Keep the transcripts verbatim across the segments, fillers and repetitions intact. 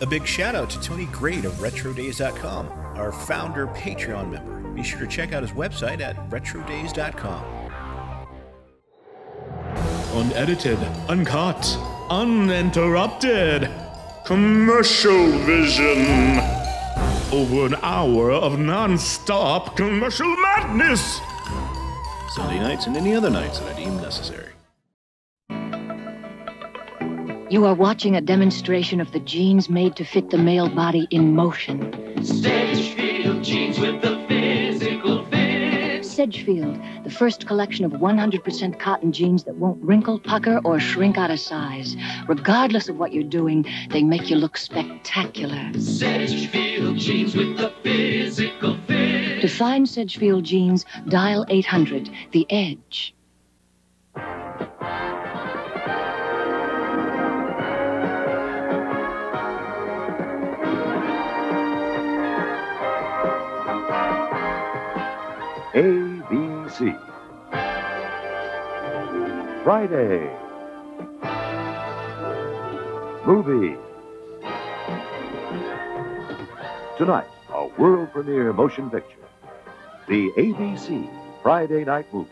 A big shout out to Tony Grade of retro days dot com, our founder Patreon member. Be sure to check out his website at retro days dot com. Unedited, uncut, uninterrupted. Commercial vision. Over an hour of non-stop commercial madness. Sunday nights and any other nights that I deem necessary. You are watching a demonstration of the jeans made to fit the male body in motion. Sedgefield jeans with the physical fit. Sedgefield, the first collection of one hundred percent cotton jeans that won't wrinkle, pucker, or shrink out of size. Regardless of what you're doing, they make you look spectacular. Sedgefield jeans with the physical fit. To find Sedgefield jeans, dial eight hundred, The Edge. A B C. Friday. Movie. Tonight, a world premiere motion picture. The A B C Friday Night Movie.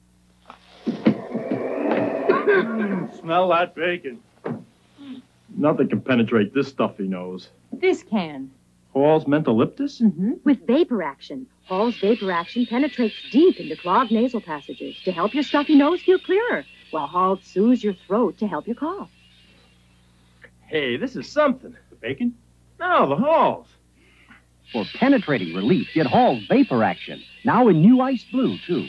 Smell that bacon. Nothing can penetrate this stuffy nose. This can. Hall's Mentholyptus? Mm-hmm. With vapor action. Hall's vapor action penetrates deep into clogged nasal passages to help your stuffy nose feel clearer, while Hall soothes your throat to help you cough. Hey, this is something. The bacon? No, the Halls. For penetrating relief, get Hall's vapor action. Now in new ice blue, too.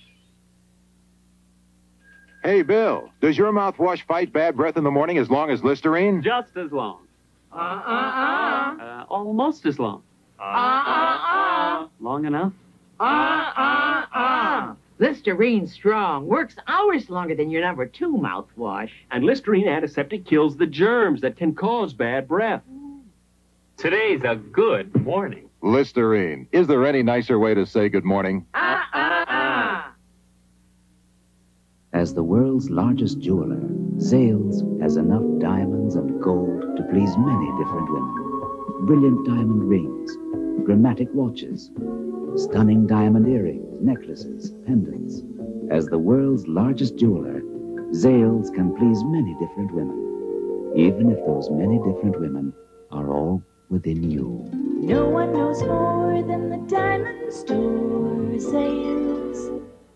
Hey, Bill, does your mouthwash fight bad breath in the morning as long as Listerine? Just as long. Uh-uh-uh. Uh, almost as long. Uh-uh-uh. Long enough? Uh-uh-uh. Listerine Strong works hours longer than your number two mouthwash. And Listerine Antiseptic kills the germs that can cause bad breath. Today's a good morning. Listerine. Is there any nicer way to say good morning? Uh-uh-uh. As the world's largest jeweler, Zales has enough diamonds and gold to please many different women. Brilliant diamond rings, dramatic watches, stunning diamond earrings, necklaces, pendants. As the world's largest jeweler, Zales can please many different women, even if those many different women are all within you. No one knows more than the diamond store, Zales.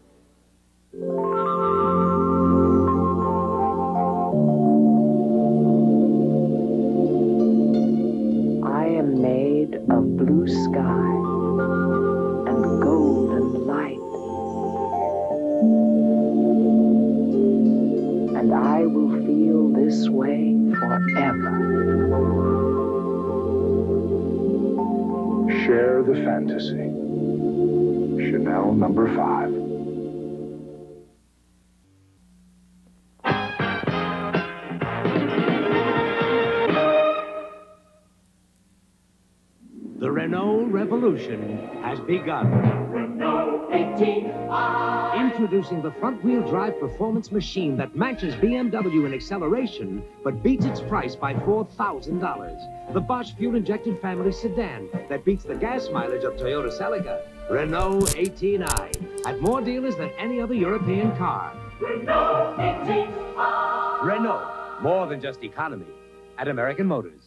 I am made of blue sky and golden light, and I will feel this way forever. Share the fantasy. Chanel number five. The Renault Revolution has begun. Renault eighteen i. Introducing the front-wheel drive performance machine that matches B M W in acceleration, but beats its price by four thousand dollars. The Bosch fuel-injected family sedan that beats the gas mileage of Toyota Celica. Renault eighteen i. At more dealers than any other European car. Renault eighteen i. Renault, more than just economy. At American Motors.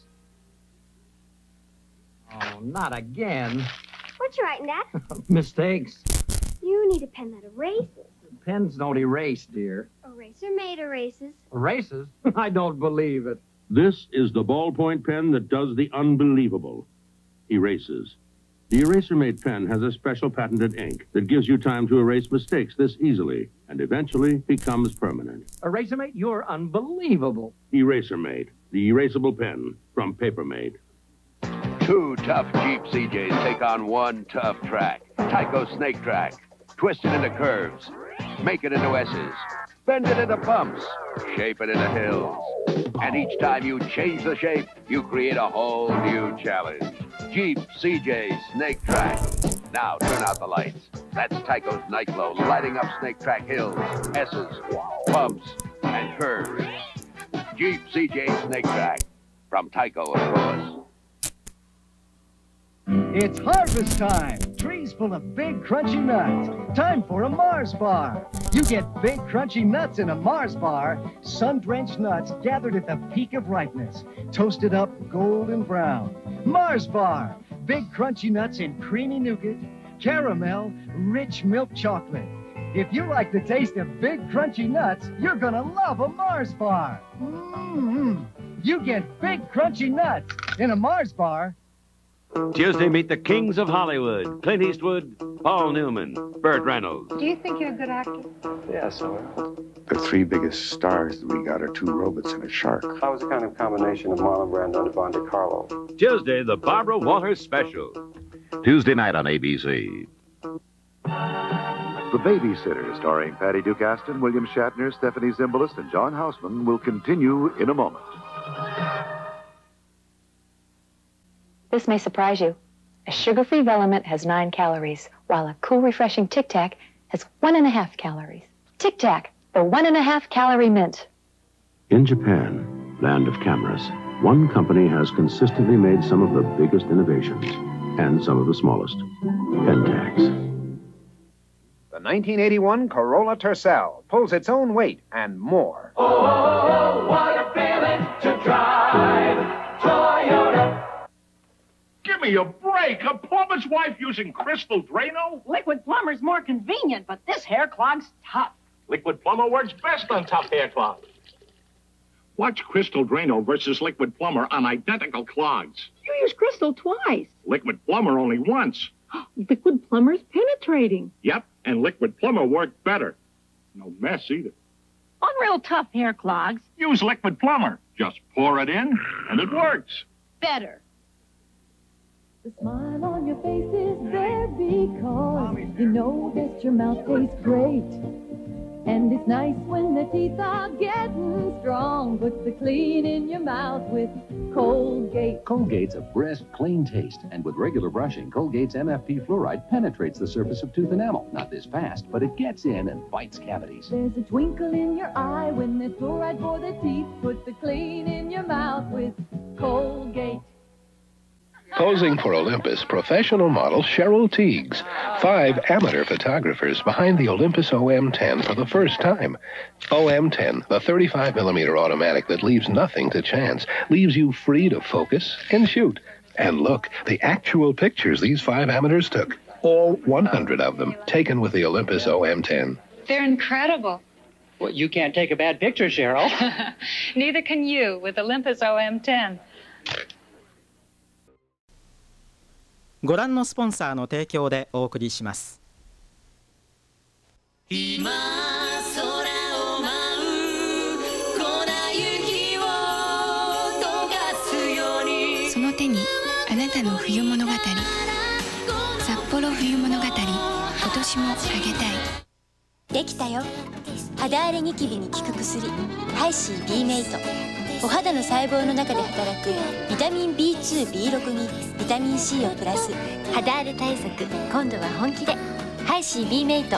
Oh, not again. What you writing, Dad? Mistakes. You need a pen that erases. Pens don't erase, dear. Eraser made erases. Erases? I don't believe it. This is the ballpoint pen that does the unbelievable. Erases. The eraser-made pen has a special patented ink that gives you time to erase mistakes this easily and eventually becomes permanent. Eraser-mate, you're unbelievable. Eraser-made, the erasable pen from Paper-Made. Two tough Jeep C Js take on one tough track. Tyco Snake Track. Twist it into curves. Make it into S's. Bend it into bumps. Shape it into hills. And each time you change the shape, you create a whole new challenge. Jeep C J Snake Track. Now turn out the lights. That's Tyco's Night Glow lighting up Snake Track hills, S's, bumps, and curves. Jeep C J Snake Track. From Tyco, of course. It's harvest time. Trees full of big, crunchy nuts. Time for a Mars bar. You get big, crunchy nuts in a Mars bar. Sun-drenched nuts gathered at the peak of ripeness. Toasted up golden brown. Mars bar. Big, crunchy nuts in creamy nougat, caramel, rich milk chocolate. If you like the taste of big, crunchy nuts, you're gonna love a Mars bar. Mm-hmm. You get big, crunchy nuts in a Mars bar. Tuesday, meet the kings of Hollywood. Clint Eastwood, Paul Newman, Burt Reynolds. Do you think you're a good actor? Yeah, so. The three biggest stars that we got are two robots and a shark. I was a kind of combination of Marlon Brando and Monte Carlo. Tuesday, the Barbara Walters Special. Tuesday night on A B C. The Babysitter, starring Patty Duke Aston, William Shatner, Stephanie Zimbalist, and John Houseman, will continue in a moment. This may surprise you. A sugar-free Velemint has nine calories, while a cool, refreshing Tic Tac has one and a half calories. Tic Tac, the one and a half calorie mint. In Japan, land of cameras, one company has consistently made some of the biggest innovations and some of the smallest. Pentax. The nineteen eighty-one Corolla Tercel pulls its own weight and more. Oh, what a feeling to drive Toyota. Give me a break. A plumber's wife using Crystal Drano? Liquid Plumber's more convenient, but this hair clog's tough. Liquid Plumber works best on tough hair clogs. Watch Crystal Drano versus Liquid Plumber on identical clogs. You use Crystal twice. Liquid Plumber only once. Liquid Plumber's penetrating. Yep, and Liquid Plumber worked better. No mess either. On real tough hair clogs. Use Liquid Plumber. Just pour it in, and it works. Better. The smile on your face is there because you know that your mouth tastes great. And it's nice when the teeth are getting strong. Put the clean in your mouth with Colgate. Colgate's a brisk, clean taste. And with regular brushing, Colgate's M F P fluoride penetrates the surface of tooth enamel. Not this fast, but it gets in and fights cavities. There's a twinkle in your eye when there's fluoride for the teeth. Put the clean in your mouth with Colgate. Posing for Olympus, professional model Cheryl Teagues. Five amateur photographers behind the Olympus O M ten for the first time. O M ten, the thirty-five millimeter automatic that leaves nothing to chance, leaves you free to focus and shoot. And look, the actual pictures these five amateurs took. All one hundred of them, taken with the Olympus O M ten. They're incredible. Well, you can't take a bad picture, Cheryl. Neither can you with Olympus O M ten. ご覧のスポンサーの提供でお送りします。 今空を舞う粉雪を溶かすようにその手にあなたの冬物語札幌冬物語今年もあげたいできたよ肌荒れニキビに効く薬ハイシー B メイトお肌の細胞の中で働くビタミン ビーツー、ビーシックス にビタミン C をプラス肌荒れ対策今度は本気でハイシー B メイト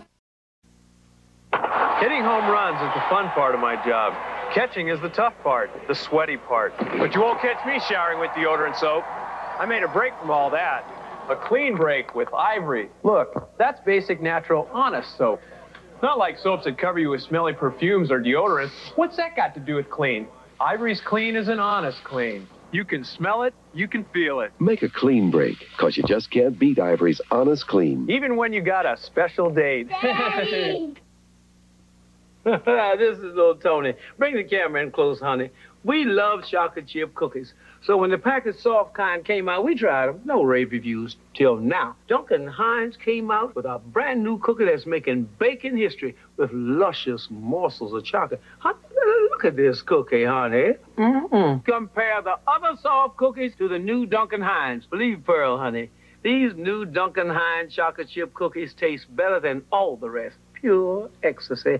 Hitting home runs is the fun part of my job. Catching is the tough part, the sweaty part. But you won't catch me showering with deodorant soap. I made a break from all that. A clean break with Ivory. Look, that's basic, natural, honest soap. Not like soaps that cover you with smelly perfumes or deodorants. What's that got to do with clean? Ivory's clean is an honest clean. You can smell it, you can feel it. Make a clean break, because you just can't beat Ivory's honest clean. Even when you got a special date. Daddy! This is little Tony. Bring the camera in close, honey. We love chocolate chip cookies. So when the packaged soft kind came out, we tried them. No rave reviews till now. Duncan Hines came out with a brand new cookie that's making baking history with luscious morsels of chocolate. Honey, look at this cookie, honey. Mm-mm. Compare the other soft cookies to the new Duncan Hines. Believe Pearl, honey. These new Duncan Hines chocolate chip cookies taste better than all the rest. Pure ecstasy.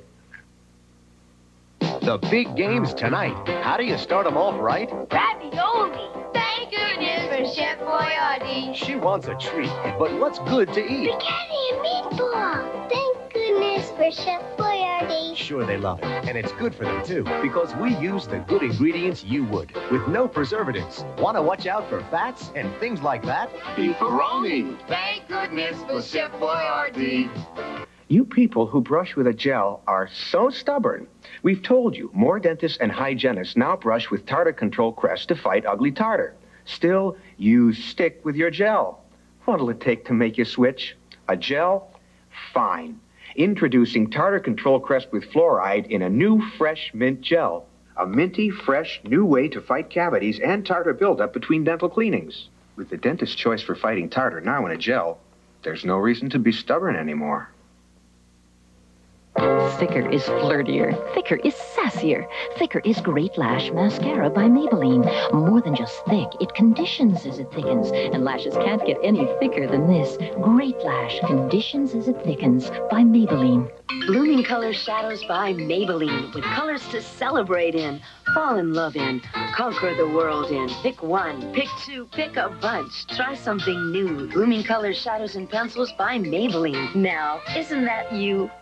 The big game's tonight. How do you start them off right? Ravioli! Thank goodness for Chef Boyardee. She wants a treat, but what's good to eat? Spaghetti and meatball! Thank goodness for for Chef Boyardee. Sure, they love it. And it's good for them, too, because we use the good ingredients you would, with no preservatives. Want to watch out for fats and things like that? Pepperoni. Thank goodness for Chef Boyardee. You people who brush with a gel are so stubborn. We've told you, more dentists and hygienists now brush with Tartar Control Crest to fight ugly tartar. Still, you stick with your gel. What'll it take to make you switch? A gel? Fine. Introducing Tartar Control Crest with fluoride in a new fresh mint gel. A minty, fresh, new way to fight cavities and tartar buildup between dental cleanings. With the dentist's choice for fighting tartar now in a gel, there's no reason to be stubborn anymore. Thicker is flirtier. Thicker is sassier. Thicker is Great Lash Mascara by Maybelline. More than just thick, it conditions as it thickens. And lashes can't get any thicker than this. Great Lash conditions as it thickens by Maybelline. Blooming Color Shadows by Maybelline. With colors to celebrate in, fall in love in, conquer the world in. Pick one, pick two, pick a bunch. Try something new. Blooming Color Shadows and Pencils by Maybelline. Now, isn't that you?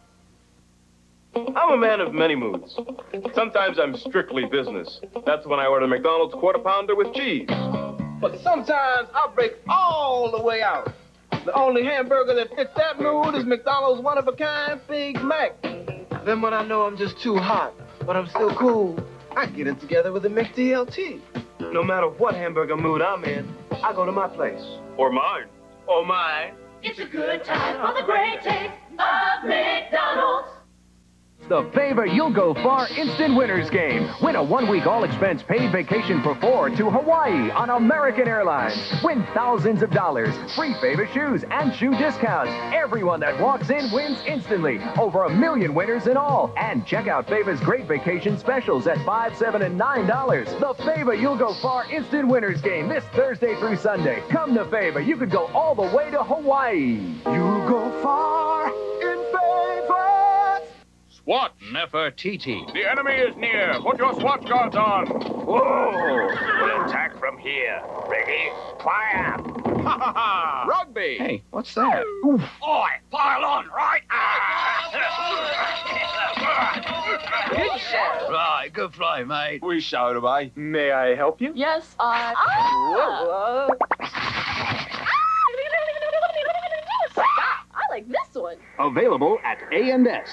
I'm a man of many moods. Sometimes I'm strictly business. That's when I order McDonald's quarter pounder with cheese. But sometimes I break all the way out. The only hamburger that fits that mood is McDonald's one-of-a-kind Big Mac. Then when I know I'm just too hot, but I'm still cool, I get it together with a McDLT. No matter what hamburger mood I'm in, I go to my place. Or mine. Or mine. It's a good time for the great taste of McDonald's. The Favor You'll Go Far Instant Winners Game. Win a one-week all-expense paid vacation for four to Hawaii on American Airlines. Win thousands of dollars, free Favor shoes, and shoe discounts. Everyone that walks in wins instantly. Over a million winners in all. And check out Favor's great vacation specials at five, seven, and nine dollars. The Favor You'll Go Far Instant Winners Game this Thursday through Sunday. Come to Favor. You could go all the way to Hawaii. You'll go far in Favor. SWAT, Nefertiti. The enemy is near. Put your SWAT guards on. Whoa! We'll attack from here. Ready? Fire! Ha ha ha! Rugby. Hey, what's that? Oof. Oi, pile on, right? Good show. Right, good play, mate. We showed away. May I help you? Yes, I... Ah! I like this one. Available at A and S.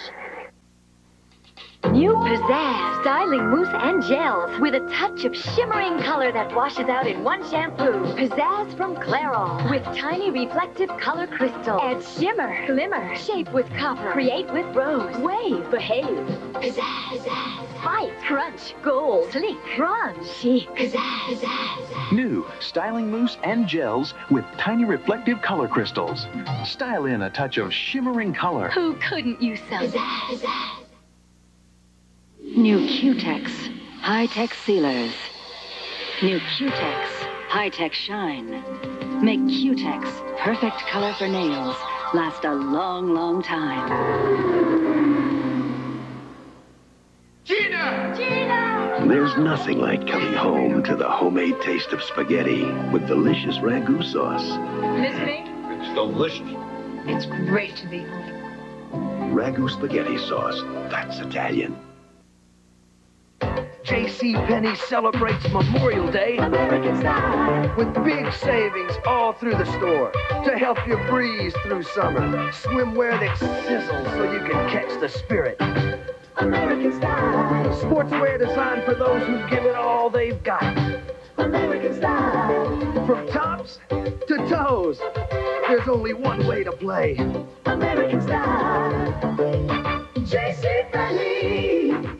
New Pizzazz styling mousse and gels with a touch of shimmering color that washes out in one shampoo. Pizzazz from Clairol with tiny reflective color crystal. Add shimmer, glimmer, shape with copper, create with rose, wave, behave. Pizzazz, pizzazz, fight, crunch, gold, sleek, bronze, chic. Pizzazz, pizzazz. New styling mousse and gels with tiny reflective color crystals. Style in a touch of shimmering color. Who couldn't use some? Pizzazz, pizzazz. New Q-Tex, high-tech sealers. New Q-Tex, high-tech shine. Make Q-Tex perfect color for nails. Last a long, long time. Gina! Gina! There's nothing like coming home to the homemade taste of spaghetti with delicious ragu sauce. Miss me? It's delicious. It's great to be home. Ragu spaghetti sauce, that's Italian. JCPenney celebrates Memorial Day American style with big savings all through the store to help you breeze through summer. Swimwear that sizzles so you can catch the spirit. American style. Sportswear designed for those who give it all they've got. American style. From tops to toes, there's only one way to play. American style. JCPenney.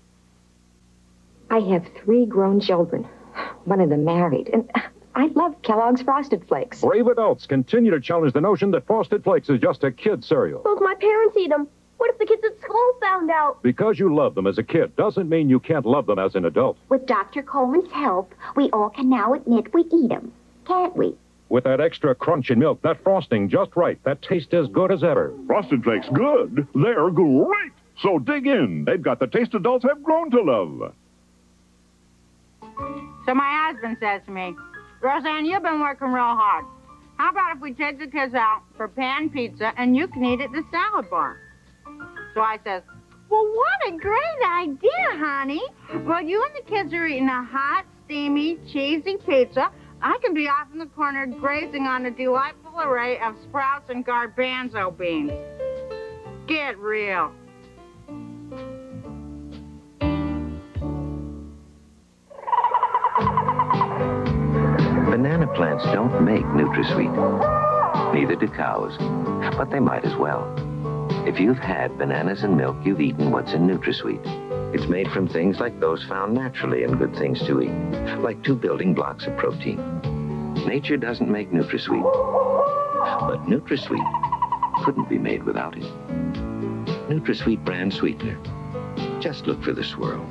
I have three grown children, one of them married, and I love Kellogg's Frosted Flakes. Brave adults continue to challenge the notion that Frosted Flakes is just a kid cereal. Both my parents eat them. What if the kids at school found out? Because you love them as a kid doesn't mean you can't love them as an adult. With Doctor Coleman's help, we all can now admit we eat them, can't we? With that extra crunch in milk, that frosting just right, that taste as good as ever. Frosted Flakes good? They're great! So dig in. They've got the taste adults have grown to love. So my husband says to me, Roseanne, you've been working real hard. How about if we take the kids out for pan pizza and you can eat at the salad bar? So I says, well, what a great idea, honey. While you and the kids are eating a hot, steamy, cheesy pizza, I can be off in the corner grazing on a delightful array of sprouts and garbanzo beans. Get real. Banana plants don't make NutraSweet. Neither do cows, but they might as well. If you've had bananas and milk, you've eaten what's in NutraSweet. It's made from things like those found naturally in good things to eat, like two building blocks of protein. Nature doesn't make NutraSweet, but NutraSweet couldn't be made without it. NutraSweet brand sweetener. Just look for the swirl.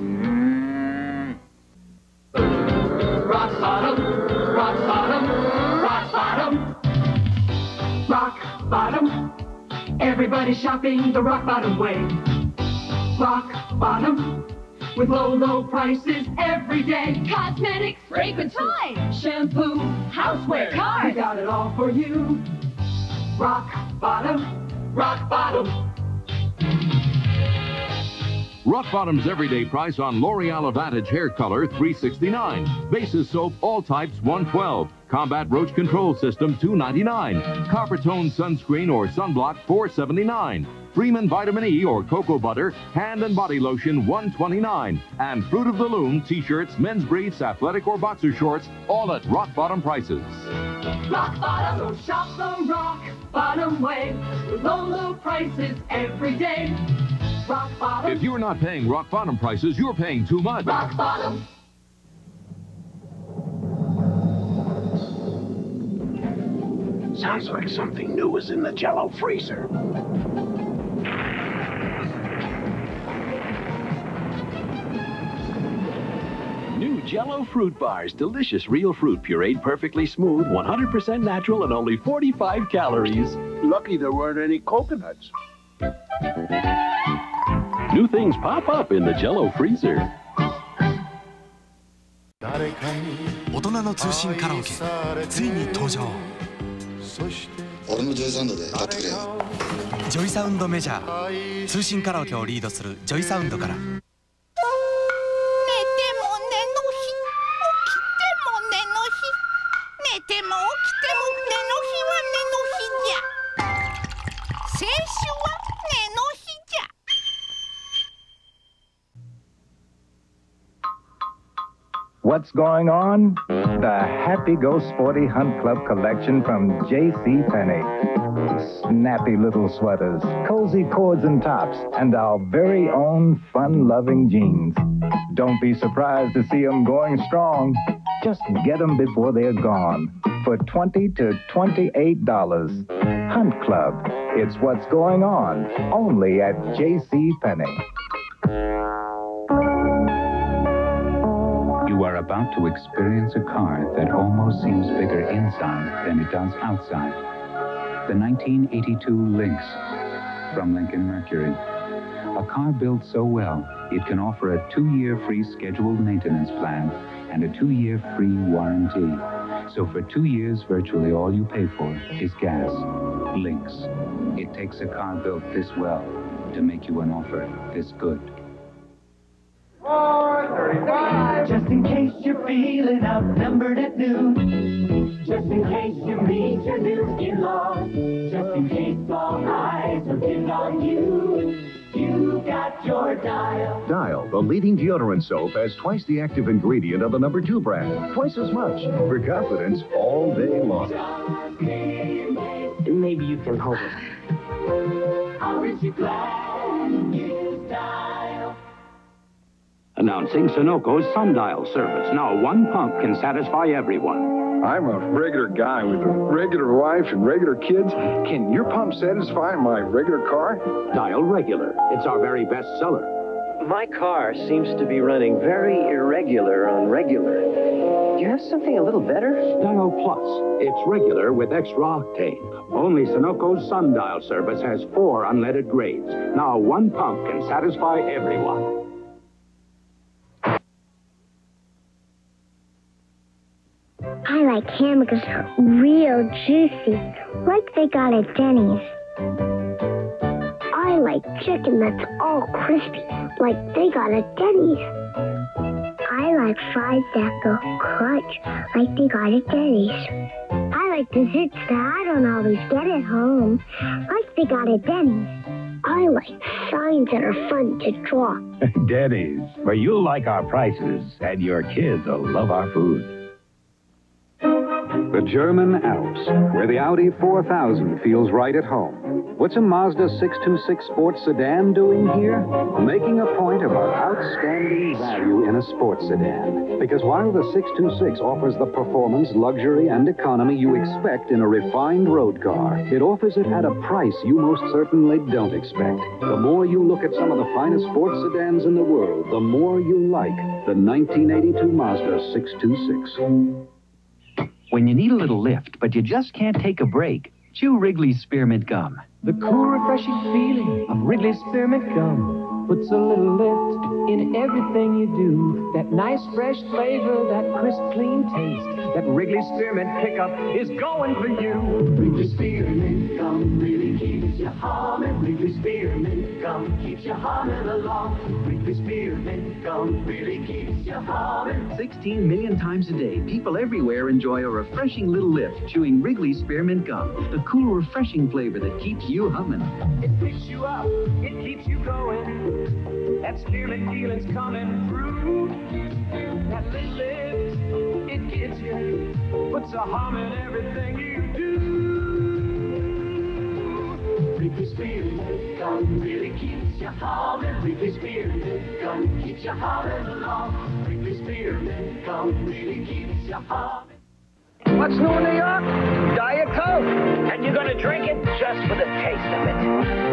Rock bottom, rock bottom, rock bottom. Rock bottom. Everybody shopping the rock bottom way. Rock bottom. With low, low prices every day. Cosmetics, fragrances, toys, shampoo, houseware, cars. We got it all for you. Rock bottom, rock bottom. Rock Bottom's everyday price on L'Oreal Advantage Hair Color, three sixty-nine. Basis soap, all types, one twelve. Combat Roach Control System, two ninety-nine. Copper Tone Sunscreen or Sunblock, four seventy-nine. Freeman Vitamin E or Cocoa Butter, Hand and Body Lotion, one twenty-nine. And Fruit of the Loom, T-shirts, men's briefs, athletic or boxer shorts, all at Rock Bottom prices. Rock Bottom, so shop the Rock Bottom way. With low, low prices every day. Rock Bottom. If you're not paying Rock Bottom prices, you're paying too much. Rock Bottom. Sounds like something new is in the Jell-O freezer. New Jell-O fruit bars. Delicious real fruit pureed perfectly smooth, one hundred percent natural, and only forty-five calories. Lucky there weren't any coconuts. New things pop up in the Jell-O freezer. 大人の通信カラオケついに登場。俺のジョイサウンドで歌ってくれよ。ジョイサウンドメジャー、通信カラオケをリードするジョイサウンドから。寝ても寝の日、起きても寝の日、寝ても起きても寝の日は寝の日じゃ。青春は寝の日じゃ。 What's going on? The Happy Go Sporty Hunt Club collection from J C Penney. Snappy little sweaters, cozy cords and tops, and our very own fun-loving jeans. Don't be surprised to see them going strong. Just get them before they're gone for twenty to twenty-eight dollars. Hunt Club. It's what's going on only at J C Penney. You are about to experience a car that almost seems bigger inside than it does outside. The nineteen eighty-two Lynx from Lincoln Mercury. A car built so well, it can offer a two-year free scheduled maintenance plan and a two-year free warranty. So for two years, virtually all you pay for is gas. Lynx. It takes a car built this well to make you an offer this good. Just in case you're feeling outnumbered at noon. Just in case you meet your new in-laws. Just in case all eyes are pinned on you. You got your Dial. Dial, the leading deodorant soap, has twice the active ingredient of the number two brand. Twice as much. For confidence all day long. Maybe you can hold it. Aren't you glad you Dial? Announcing Sunoco's Sundial service. Now one pump can satisfy everyone. I'm a regular guy with a regular wife and regular kids. Can your pump satisfy my regular car? Dial Regular. It's our very best seller. My car seems to be running very irregular on regular. Do you have something a little better? Dial Plus. It's regular with extra octane. Only Sunoco's Sundial service has four unleaded grades. Now one pump can satisfy everyone. I like hamburgers real juicy, like they got at Denny's. I like chicken that's all crispy, like they got at Denny's. I like fries that go crunch, like they got at Denny's. I like desserts that I don't always get at home, like they got at Denny's. I like signs that are fun to draw. Denny's, where you'll like our prices, and your kids will love our food. The German Alps, where the Audi four thousand feels right at home. What's a Mazda six two six sports sedan doing here? Making a point about outstanding value in a sports sedan. Because while the six two six offers the performance, luxury, and economy you expect in a refined road car, it offers it at a price you most certainly don't expect. The more you look at some of the finest sports sedans in the world, the more you like the nineteen eighty-two Mazda six two six. When you need a little lift, but you just can't take a break, chew Wrigley's Spearmint Gum. The cool, refreshing feeling of Wrigley's Spearmint Gum puts a little lift in everything you do. That nice, fresh flavor, that crisp, clean taste, that Wrigley's Spearmint pickup is going for you. Wrigley's Spearmint Gum really keeps you humming. Wrigley's Spearmint Gum keeps you humming along. Wrigley's Spearmint Gum really keeps you humming. sixteen million times a day, people everywhere enjoy a refreshing little lift chewing Wrigley's Spearmint Gum. The cool, refreshing flavor that keeps you humming. It picks you up, it keeps you going. That spearmint feeling's coming through. That little lift, it gives you, puts a hum in everything you do. Wrigley's Spearmint Gum really keeps you humming. Wrigley's Spearmint Gum keeps you humming along. Wrigley's Spearmint Gum really keeps you humming. What's new in New York? Diet Coke. And you're gonna drink it just for the taste of it.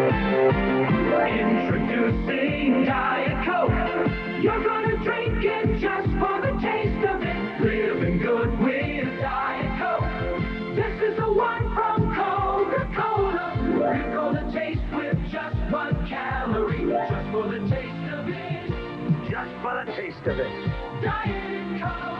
Introducing Diet Coke. You're gonna drink it just for the taste of it. Living good with Diet Coke. This is the one from Coca-Cola. You're gonna taste with just one calorie. Just for the taste of it. Just for the taste of it. Diet Coke.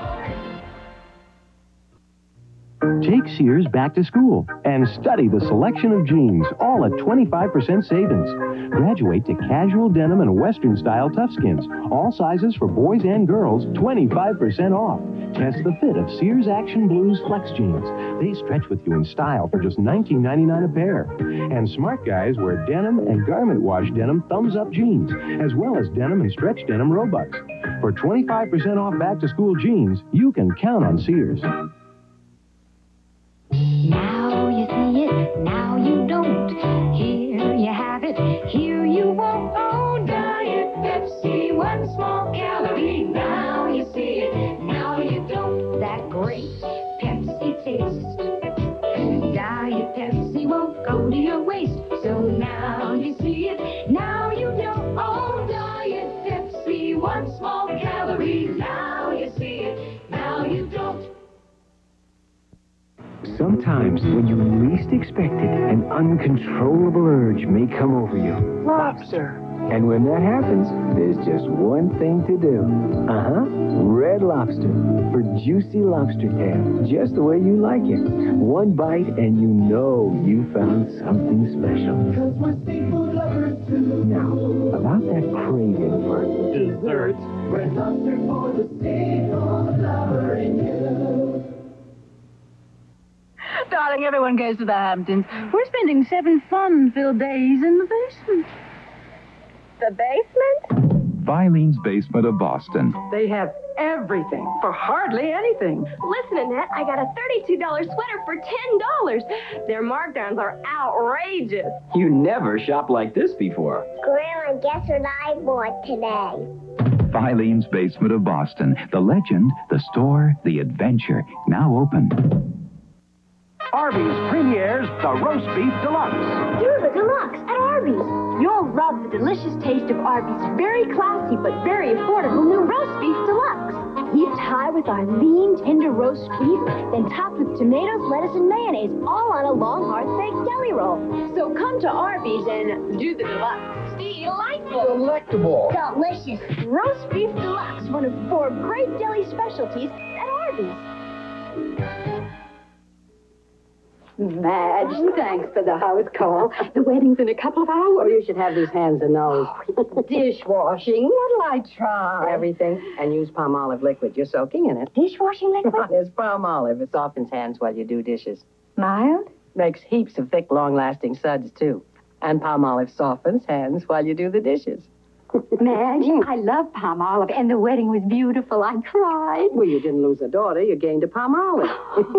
Take Sears back to school and study the selection of jeans, all at twenty-five percent savings. Graduate to casual denim and Western style toughskins, all sizes for boys and girls, twenty-five percent off. Test the fit of Sears Action Blues Flex jeans. They stretch with you in style for just nineteen ninety-nine a pair. And smart guys wear denim and garment wash denim thumbs up jeans, as well as denim and stretch denim roebucks. For twenty-five percent off back to school jeans, you can count on Sears. Now you see it, now you don't. Here you have it, here you won't. Oh, Diet Pepsi, one small calorie. Now you see it, now you don't. That great Pepsi taste. Diet Pepsi won't go to your waist. So now you see it, now you don't. Oh, Diet Pepsi, one small calorie. Now you see it, now you don't. Sometimes, when you least expect it, an uncontrollable urge may come over you. Lobster. And when that happens, there's just one thing to do. Uh-huh. Red Lobster. For juicy lobster tail, just the way you like it. One bite and you know you found something special. Cause we're seafood lovers too. Now, about that craving for Desserts. Red Lobster for the seafood lover in you. Darling, everyone goes to the Hamptons. We're spending seven fun-filled days in the basement. The basement? Filene's Basement of Boston. They have everything for hardly anything. Listen, Annette, I got a thirty-two dollar sweater for ten dollars. Their markdowns are outrageous. You never shopped like this before. Grandma, guess what I bought today? Filene's Basement of Boston. The legend, the store, the adventure. Now open. Arby's premieres the Roast Beef Deluxe. Do the deluxe at Arby's. You'll love the delicious taste of Arby's very classy but very affordable new Roast Beef Deluxe. Heaped high with our lean, tender roast beef, then topped with tomatoes, lettuce, and mayonnaise, all on a long, hard-baked deli roll. So come to Arby's and do the deluxe. Delightful. Delectable. Delicious. Roast Beef Deluxe, one of four great deli specialties at Arby's. Madge, thanks for the house call. The wedding's in a couple of hours. Oh, you should have these hands and nose. Dishwashing, what'll I try? Everything, and use palm olive liquid. You're soaking in it. Dishwashing liquid? There's palm olive. It softens hands while you do dishes. Mild? Makes heaps of thick, long-lasting suds, too. And palm olive softens hands while you do the dishes. Madge, I love palm olive, and the wedding was beautiful. I cried. Well, you didn't lose a daughter. You gained a palm olive.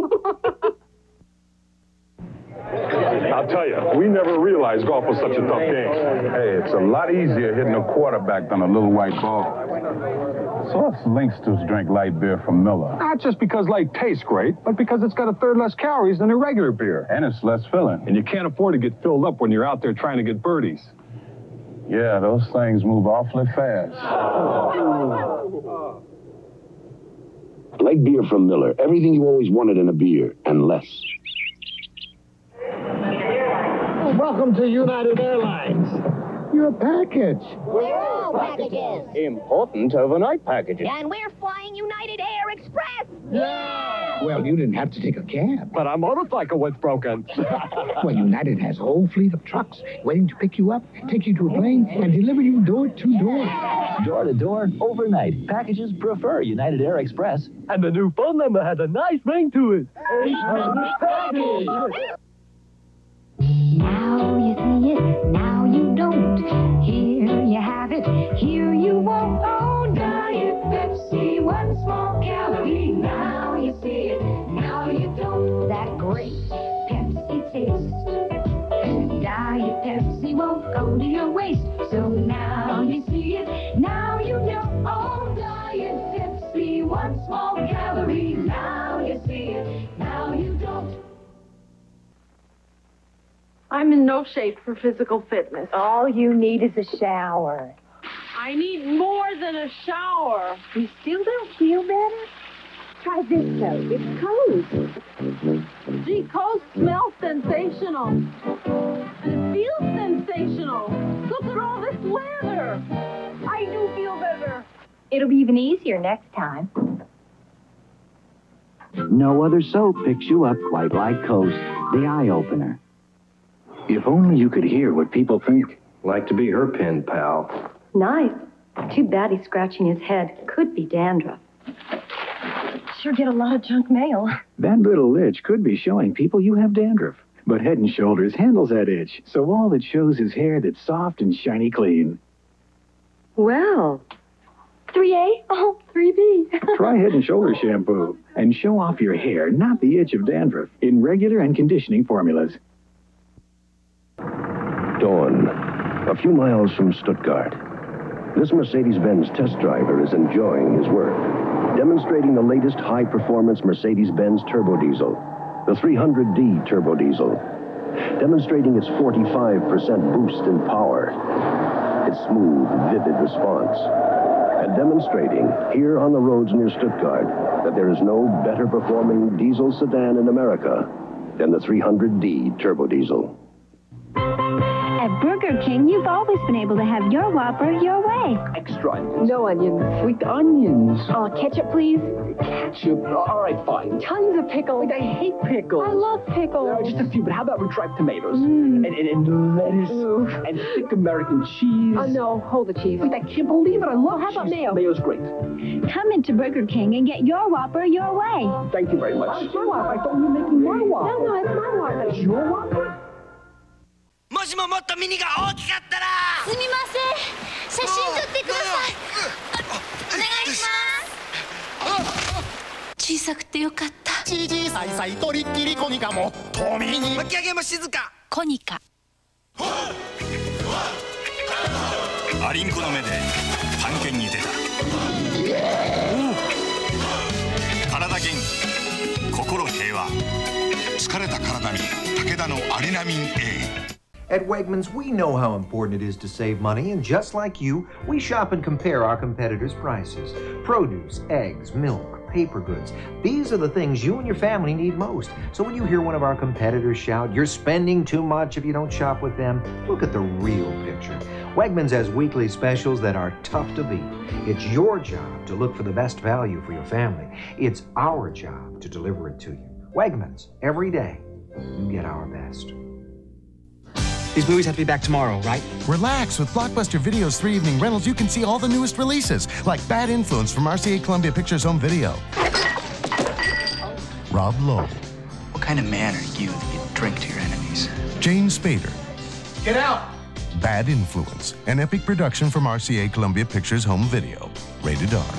I'll tell you, we never realized golf was such a tough game. Hey, it's a lot easier hitting a quarterback than a little white ball. So us Linksters drink light beer from Miller. Not just because light tastes great, but because it's got a third less calories than a regular beer. And it's less filling. And you can't afford to get filled up when you're out there trying to get birdies. Yeah, those things move awfully fast. Light beer from Miller. Everything you always wanted in a beer, and less. Welcome to United Airlines. Your package. We're all packages. Important overnight packages. And we're flying United Air Express. Yeah! Well, you didn't have to take a cab. But our motorcycle was broken. Well, United has a whole fleet of trucks waiting to pick you up, take you to a plane, and deliver you door to door. Door to door, overnight. Packages prefer United Air Express. And the new phone number has a nice ring to it. Package. Now you see it, now you don't. Here you have it, here you won't. Oh, Diet Pepsi, one small calorie. Now you see it, now you don't. That great Pepsi taste. Diet Pepsi won't go to your waist. So now you see it, now you don't. Oh, Diet Pepsi, one small calorie. Now you see it, now you don't. I'm in no shape for physical fitness. All you need is a shower. I need more than a shower. You still don't feel better? Try this soap. It's Coast. Gee, Coast smells sensational. And it feels sensational. Look at all this lather. I do feel better. It'll be even easier next time. No other soap picks you up quite like Coast, the eye-opener. If only you could hear what people think. Like to be her pen pal. Nice. Too bad he's scratching his head. Could be dandruff. Sure get a lot of junk mail. That little itch could be showing people you have dandruff. But Head and Shoulders handles that itch, so all it shows is hair that's soft and shiny clean. Well, three A? Oh, three B. Try Head and Shoulders shampoo and show off your hair, not the itch of dandruff, in regular and conditioning formulas. Dawn, a few miles from Stuttgart. This Mercedes-Benz test driver is enjoying his work, demonstrating the latest high-performance Mercedes-Benz turbo diesel, the three hundred D turbo diesel, demonstrating its forty-five percent boost in power, its smooth, vivid response, and demonstrating here on the roads near Stuttgart that there is no better performing diesel sedan in America than the three hundred D turbo diesel. At Burger King, you've always been able to have your Whopper your way. Extra onions. No onions. Sweet onions. Oh, ketchup, please. Ketchup. All right, fine. Tons of pickles. I hate pickles. I love pickles. Uh, just a few, but how about retripe tomatoes? Mm. And, and, and lettuce. Ooh. And thick American cheese. Oh, no. Hold the cheese. Wait, I can't believe it. I love How cheese. about mayo? Mayo's great. Come into Burger King and get your Whopper your way. Thank you very much. Oh, it's your Whopper. I thought you were making my Whopper. No, no, it's my Whopper. It's your Whopper? もしももっとミニが大きかったらすみません。写真撮ってください。お願いします。小さくてよかった。 ちじさいさいとりっきりコニカもっとミニ巻き上げも静かコニカ。 アリンコの目で探検に出た体元気心平和疲れた体に武田のアリナミン A At Wegmans, we know how important it is to save money, and just like you, we shop and compare our competitors' prices. Produce, eggs, milk, paper goods. These are the things you and your family need most. So when you hear one of our competitors shout, "You're spending too much if you don't shop with them," look at the real picture. Wegmans has weekly specials that are tough to beat. It's your job to look for the best value for your family. It's our job to deliver it to you. Wegmans, every day. you get our best. These movies have to be back tomorrow, right? Relax. With Blockbuster Video's three evening rentals, you can see all the newest releases, like Bad Influence from R C A Columbia Pictures Home Video. Rob Lowe. What kind of man are you that you drink to your enemies? James Spader. Get out! Bad Influence, an epic production from R C A Columbia Pictures Home Video. Rated R.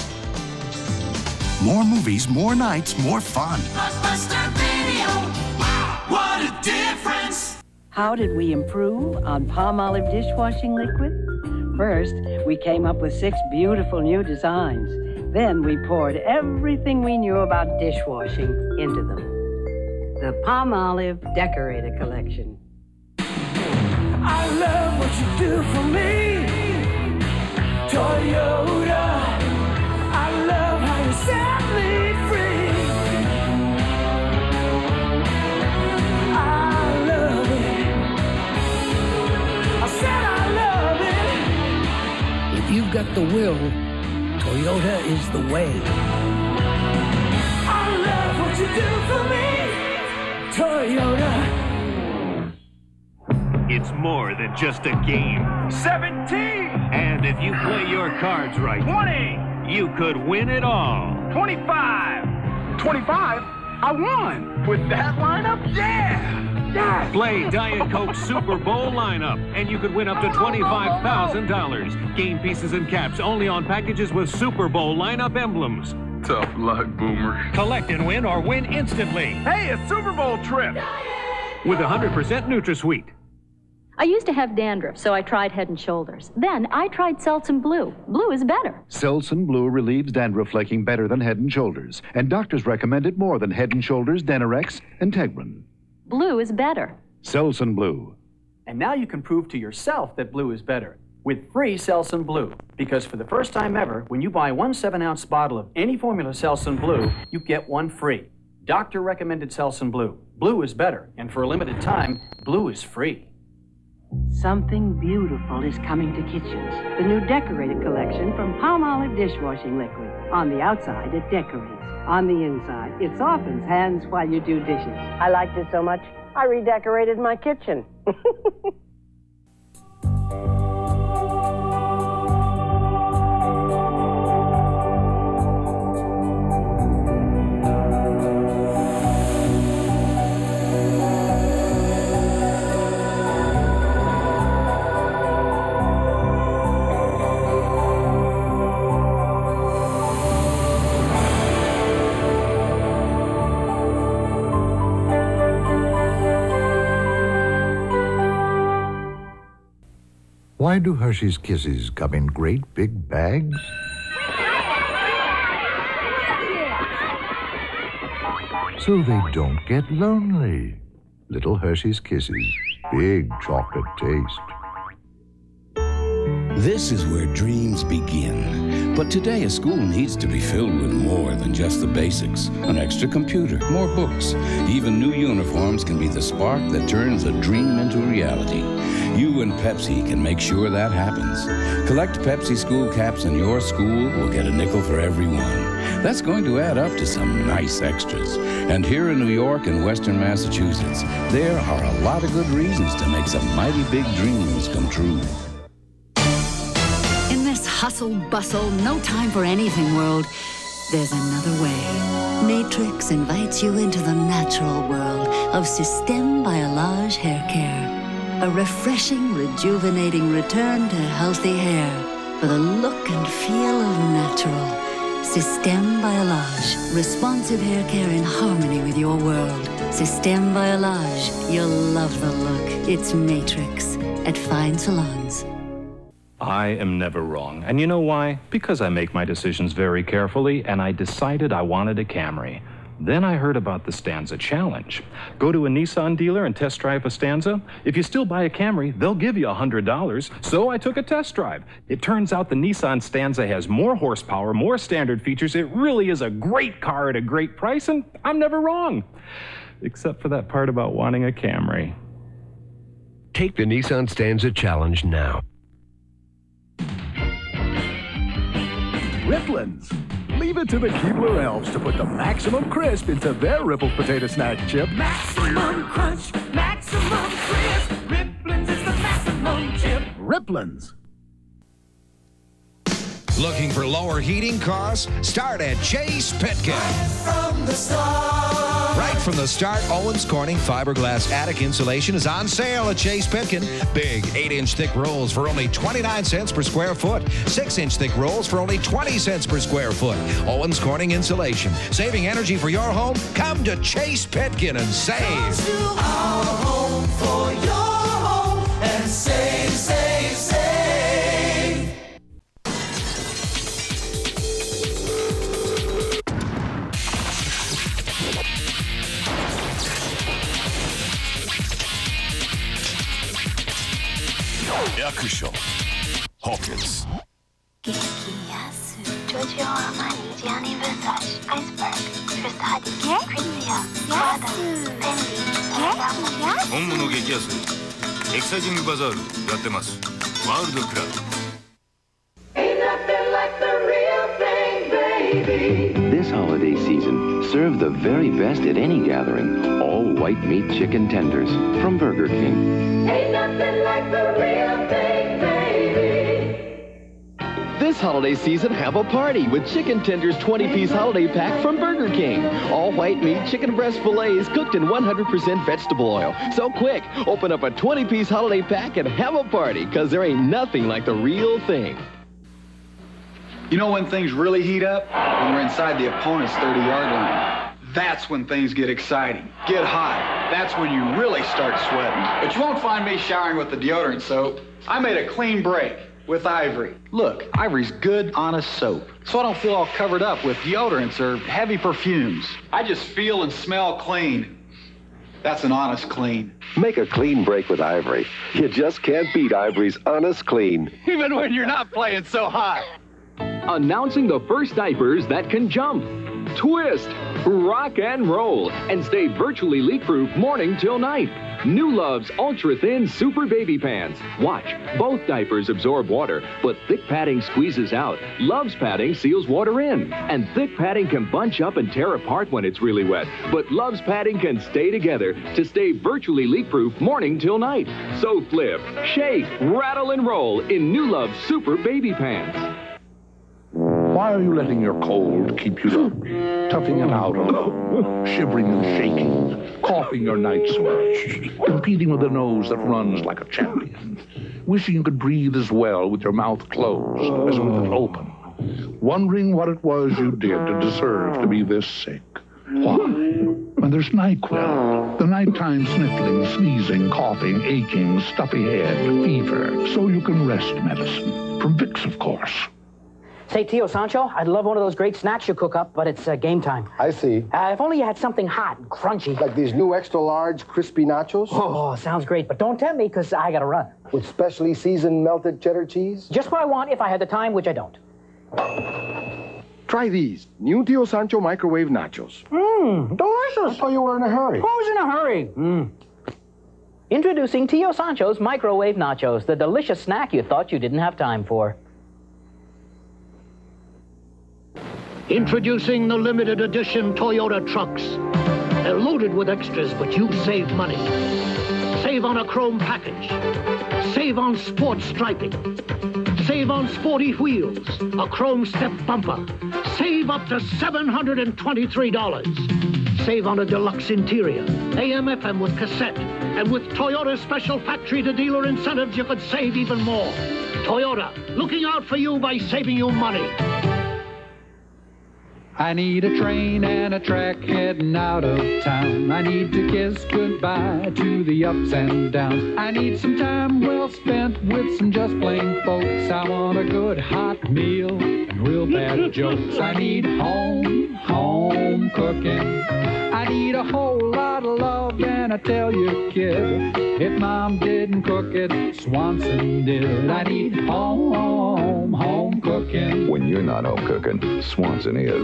More movies, more nights, more fun. Blockbuster Video. Wow, what a difference! How did we improve on Palmolive dishwashing liquid? First, we came up with six beautiful new designs. Then we poured everything we knew about dishwashing into them. The Palmolive Decorator Collection. I love what you do for me, Toyota. I love how you set me free. I love it. I said I love it. If you've got the will, Toyota is the way. I love what you do for me, Toyota. It's more than just a game. seventeen! And if you play your cards right, twenty! you could win it all. twenty-five! twenty-five? I won! With that lineup? Yeah! Yeah! Play Diet Coke Super Bowl lineup, and you could win up to twenty-five thousand dollars. Game pieces and caps only on packages with Super Bowl lineup emblems. Tough luck, Boomer. Collect and win or win instantly. Hey, a Super Bowl trip! With one hundred percent NutraSweet. I used to have dandruff, so I tried Head and Shoulders. Then I tried Selsun Blue. Blue is better. Selsun Blue relieves dandruff flaking better than Head and Shoulders, and doctors recommend it more than Head and Shoulders, Denerex, and Tegrin. Blue is better. Selsun Blue. And now you can prove to yourself that blue is better with free Selsun Blue. Because for the first time ever, when you buy one seven-ounce bottle of any formula Selsun Blue, you get one free. Doctor recommended Selsun Blue. Blue is better, and for a limited time, blue is free. Something beautiful is coming to kitchens. The new Decorated Collection from Palmolive Dishwashing Liquid. On the outside, it decorates. On the inside, it softens hands while you do dishes. I liked it so much, I redecorated my kitchen. Why do Hershey's Kisses come in great big bags? So they don't get lonely. Little Hershey's Kisses, big chocolate taste. This is where dreams begin. But today, a school needs to be filled with more than just the basics. An extra computer, more books. Even new uniforms can be the spark that turns a dream into reality. You and Pepsi can make sure that happens. Collect Pepsi school caps and your school will get a nickel for every one. That's going to add up to some nice extras. And here in New York and Western Massachusetts, there are a lot of good reasons to make some mighty big dreams come true. In this hustle, bustle, no time for anything world, there's another way. Matrix invites you into the natural world of Système Biolage Hair Care. A refreshing, rejuvenating return to healthy hair for the look and feel of natural. Système Biolage, responsive hair care in harmony with your world. Système Biolage, you'll love the look. It's Matrix at fine salons. I am never wrong. And you know why? Because I make my decisions very carefully, and I decided I wanted a Camry. Then I heard about the Stanza Challenge. Go to a Nissan dealer and test drive a Stanza. If you still buy a Camry, they'll give you one hundred dollars. So I took a test drive. It turns out the Nissan Stanza has more horsepower, more standard features. It really is a great car at a great price, and I'm never wrong. Except for that part about wanting a Camry. Take the Nissan Stanza Challenge now. Ripplin's. Leave it to the Keebler elves to put the maximum crisp into their Ripple potato snack chip. Maximum crunch, maximum crisp. Ripplin's is the maximum chip. Ripplin's. Looking for lower heating costs? Start at Chase Pitkin. Right from the start. Right from the start, Owens Corning fiberglass attic insulation is on sale at Chase Pitkin. Big eight inch thick rolls for only twenty-nine cents per square foot. six inch thick rolls for only twenty cents per square foot. Owens Corning insulation. Saving energy for your home? Come to Chase Pitkin and save. Come to our home for your home and save, save, save. Yakusho. Hawkins. Giorgio Armani, Gianni Versace, Iceberg, Versace, Crizia, Prada, Fendi, Ferragamo. 本物激安エキサイティングバザールやってますワールドクラブ Ain't nothing like the real thing, baby. This holiday season, serve the very best at any gathering. All white meat chicken tenders from Burger King. Ain't nothing like the real thing, baby. This holiday season, have a party with Chicken Tenders twenty piece holiday pack from Burger King. All white meat chicken breast fillets cooked in one hundred percent vegetable oil. So quick, open up a twenty piece holiday pack and have a party, because there ain't nothing like the real thing. You know when things really heat up? When we're inside the opponent's thirty-yard line. That's when things get exciting, get hot. That's when you really start sweating. But you won't find me showering with the deodorant soap. I made a clean break with Ivory. Look, Ivory's good, honest soap. So I don't feel all covered up with deodorants or heavy perfumes. I just feel and smell clean. That's an honest clean. Make a clean break with Ivory. You just can't beat Ivory's honest clean. Even when you're not playing so hot. Announcing the first diapers that can jump, twist, rock and roll, and stay virtually leak-proof morning till night. New Love's ultra-thin super baby pants. Watch, both diapers absorb water, but thick padding squeezes out. Love's padding seals water in. And thick padding can bunch up and tear apart when it's really wet, but Love's padding can stay together to stay virtually leak-proof morning till night. So flip, shake, rattle, and roll in New Love's super baby pants. Why are you letting your cold keep you up? Toughing it out a little, shivering and shaking, coughing your night sweats, competing with a nose that runs like a champion, wishing you could breathe as well with your mouth closed as with it open, wondering what it was you did to deserve to be this sick. Why? When there's NyQuil, the nighttime sniffling, sneezing, coughing, aching, stuffy head, fever, so you can rest medicine. From Vicks, of course. Say, Tio Sancho, I'd love one of those great snacks you cook up, but it's uh, game time. I see. Uh, if only you had something hot and crunchy. Like these new extra-large crispy nachos? Oh, sounds great, but don't tempt me, because I gotta run. With specially seasoned melted cheddar cheese? Just what I want if I had the time, which I don't. Try these. New Tio Sancho microwave nachos. Mmm, delicious. I thought you were in a hurry. Who's in a hurry? Mmm. Introducing Tio Sancho's microwave nachos, the delicious snack you thought you didn't have time for. Introducing the limited edition Toyota trucks. They're loaded with extras, but you save money. Save on a chrome package. Save on sports striping. Save on sporty wheels, a chrome step bumper. Save up to seven hundred twenty-three dollars. Save on a deluxe interior, A M F M with cassette. And with Toyota's special factory-to-dealer incentives, you could save even more. Toyota, looking out for you by saving you money. I need a train and a track heading out of town. I need to kiss goodbye to the ups and downs. I need some time well spent with some just plain folks. I want a good hot meal and real bad jokes. I need home, home cooking. I need a whole lot of love, and I tell you, kid, if Mom didn't cook it, Swanson did. I need home, home cooking. When you're not home cooking, Swanson is.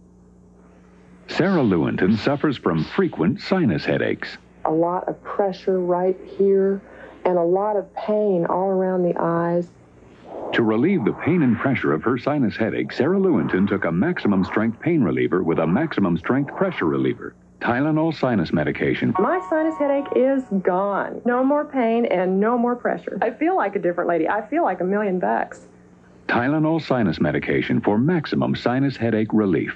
Sarah Lewington suffers from frequent sinus headaches. A lot of pressure right here and a lot of pain all around the eyes. To relieve the pain and pressure of her sinus headache, Sarah Lewington took a maximum strength pain reliever with a maximum strength pressure reliever. Tylenol sinus medication. My sinus headache is gone. No more pain and no more pressure. I feel like a different lady. I feel like a million bucks. Tylenol sinus medication for maximum sinus headache relief.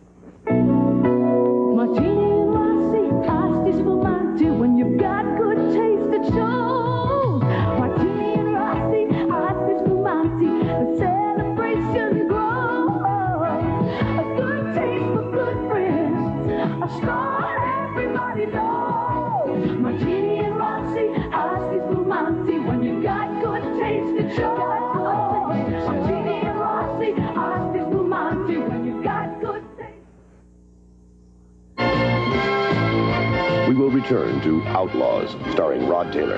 When you've got good taste, it shows. Martini and Rossi, ice spumante, the celebration grows. A good taste for good friends, a star everybody knows. Martini and Rossi, ice spumante, when you've got good taste, it shows. Martini and Rossi, ice spumante, when you've got good taste. We will return to Outlaws, starring Rod Taylor.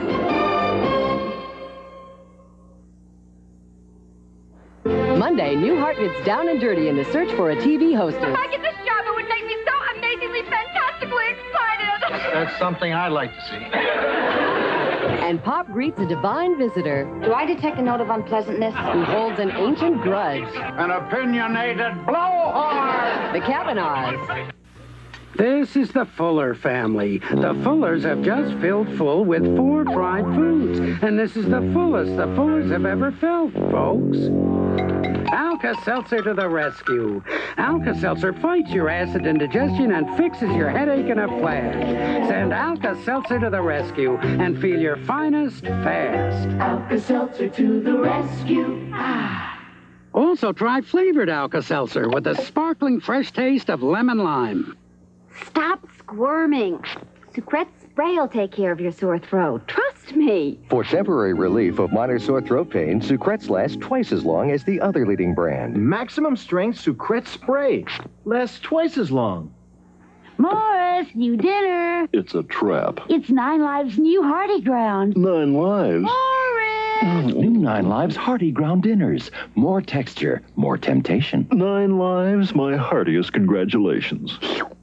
Monday, New Hartnett's down and dirty in the search for a T V hostess. If I get this job, it would make me so amazingly, fantastically excited. That's something I'd like to see. And Pop greets a divine visitor. Do I detect a note of unpleasantness? Who holds an ancient grudge. An opinionated blowhard. The Kavanaughs. This is the Fuller family. The Fullers have just filled full with four fried foods. And this is the fullest the Fullers have ever felt, folks. Alka-Seltzer to the rescue. Alka-Seltzer fights your acid indigestion and fixes your headache in a flash. Send Alka-Seltzer to the rescue and feel your finest fast. Alka-Seltzer to the rescue. Ah. Also try flavored Alka-Seltzer with a sparkling fresh taste of lemon lime. Stop squirming. Sucrete spray will take care of your sore throat. Trust me. For temporary relief of minor sore throat pain, Sucrets last twice as long as the other leading brand. Maximum strength Sucrete spray. Lasts twice as long. Morris, new dinner. It's a trap. It's Nine Lives' new Hearty Ground. Nine lives. Morris! New Nine Lives Hearty Ground dinners. More texture, more temptation. Nine lives, my heartiest congratulations.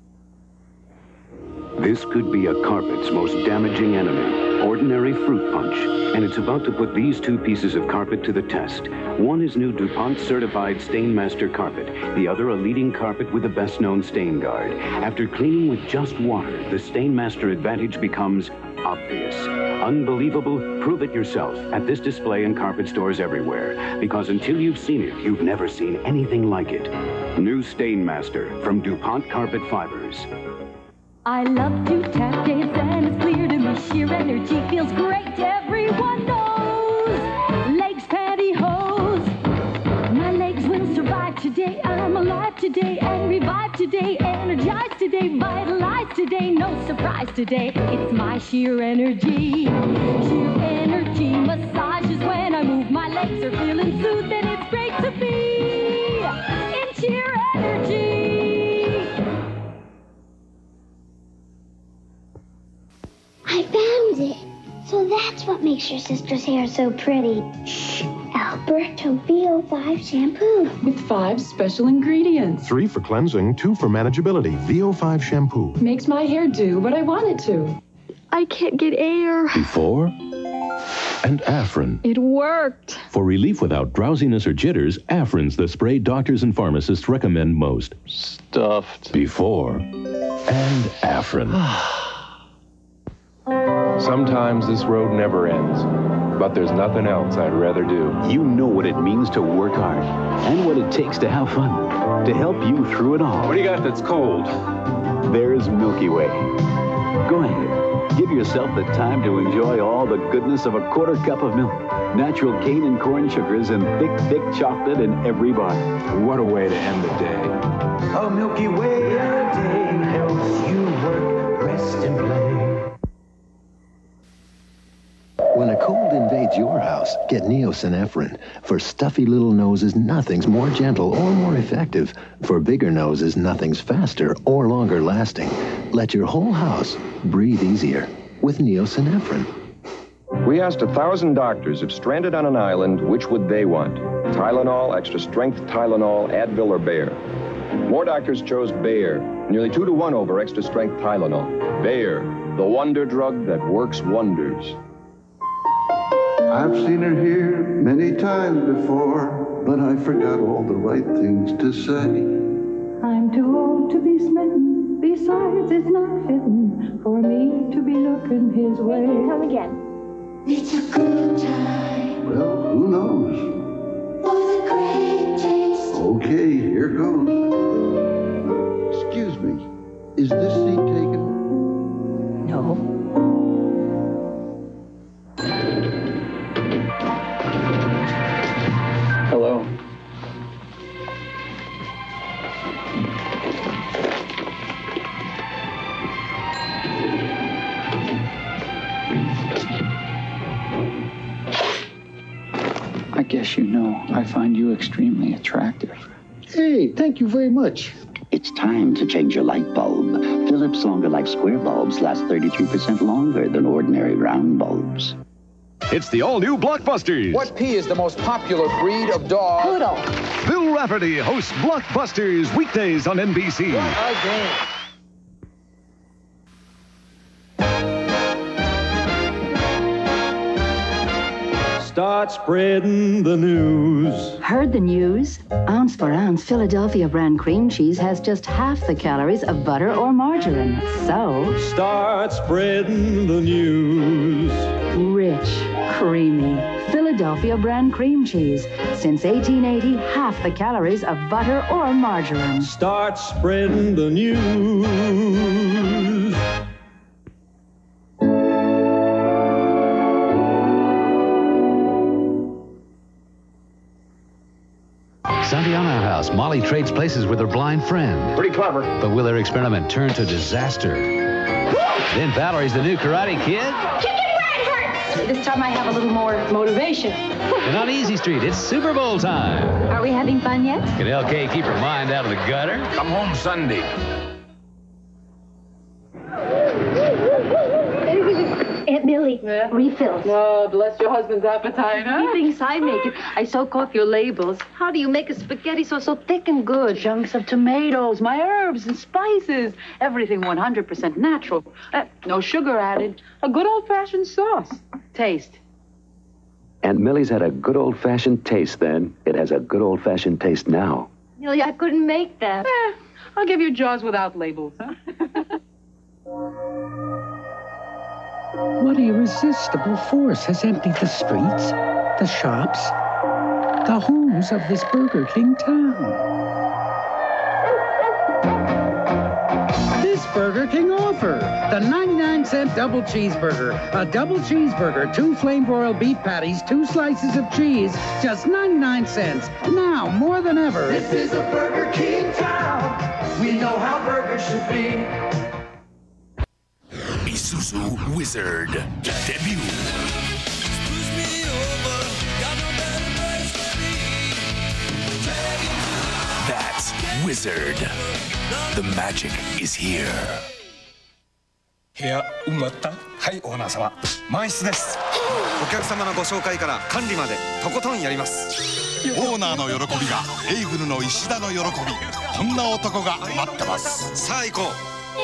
This could be a carpet's most damaging enemy, ordinary fruit punch. And it's about to put these two pieces of carpet to the test. One is new DuPont certified Stain Master carpet. The other a leading carpet with the best known stain guard. After cleaning with just water, the Stain Master advantage becomes obvious. Unbelievable? Prove it yourself at this display in carpet stores everywhere. Because until you've seen it, you've never seen anything like it. New Stain Master from DuPont Carpet Fibers. I love to tap dance and it's clear to me sheer energy feels great. Everyone knows. Legs, pantyhose. My legs will survive today. I'm alive today and revived today. Energized today, vitalized today. No surprise today. It's my sheer energy. Sheer energy massages when I move. My legs are feeling soothed and it's great to be in sheer energy. I found it. So that's what makes your sister's hair so pretty. Shh. Alberto V O five shampoo. With five special ingredients. Three for cleansing, two for manageability. V O five shampoo. Makes my hair do what I want it to. I can't get air. Before and Afrin. It worked. For relief without drowsiness or jitters, Afrin's the spray doctors and pharmacists recommend most. Stuffed. Before and Afrin. Sometimes this road never ends, but there's nothing else I'd rather do. You know what it means to work hard and what it takes to have fun, to help you through it all. What do you got that's cold? There's Milky Way. Go ahead. Give yourself the time to enjoy all the goodness of a quarter cup of milk. Natural cane and corn sugars and thick, thick chocolate in every bar. What a way to end the day. A Milky Way a day helps you work, rest, and play. When a cold invades your house, get Neosynephrine. For stuffy little noses, nothing's more gentle or more effective. For bigger noses, nothing's faster or longer lasting. Let your whole house breathe easier with Neosynephrine. We asked a thousand doctors if stranded on an island, which would they want? Tylenol, extra strength Tylenol, Advil, or Bayer? More doctors chose Bayer, nearly two to one over extra strength Tylenol. Bayer, the wonder drug that works wonders. I've seen her here many times before, but I forgot all the right things to say. I'm too old to be smitten. Besides, it's not fitting for me to be looking his way. Come again. It's a good time. Well, who knows? For the great taste. Okay, here goes. Excuse me, is this seat taken? No. Hello. I guess you know I find you extremely attractive. Hey, thank you very much. It's time to change your light bulb. Philips Longer Life Square bulbs last thirty-three percent longer than ordinary round bulbs. It's the all-new Blockbusters. What P is the most popular breed of dog? Poodle. Bill Rafferty hosts Blockbusters weekdays on N B C. What a game. Start spreading the news. Heard the news? Ounce for ounce, Philadelphia brand cream cheese has just half the calories of butter or margarine. So, start spreading the news. Rich, creamy, Philadelphia brand cream cheese. Since eighteen eighty, half the calories of butter or margarine. Start spreading the news. Sunday on Our House, Molly trades places with her blind friend. Pretty clever. But will their experiment turn to disaster? Then Valerie's the new Karate Kid. Kicking right hurts. This time I have a little more motivation. And on Easy Street, it's Super Bowl time. Are we having fun yet? Can L K keep her mind out of the gutter? Come home Sunday. Aunt Millie, Yeah. refills. Oh, bless your husband's appetite, huh? He thinks I make it. I soak off your labels. How do you make a spaghetti sauce so thick and good? Chunks of tomatoes, my herbs and spices. Everything one hundred percent natural. Uh, no sugar added. A good old-fashioned sauce. Taste. Aunt Millie's had a good old-fashioned taste then. It has a good old-fashioned taste now. Millie, I couldn't make that. Eh, I'll give you jaws without labels, huh? What irresistible force has emptied the streets, the shops, the homes of this Burger King town? This Burger King offer, the ninety-nine cent double cheeseburger. A double cheeseburger, two flame-broiled beef patties, two slices of cheese, just ninety-nine cents. Now, more than ever. This is a Burger King town. We know how burgers should be. Isuzu Wizard debut. That's Wizard. The magic is here. 部屋埋まった？はい、オーナー様。満室です。お客様のご紹介から管理までとことんやります。 オーナーの喜びがエイグルの石田の喜び。こんな男が待ってます。 さあ行こう。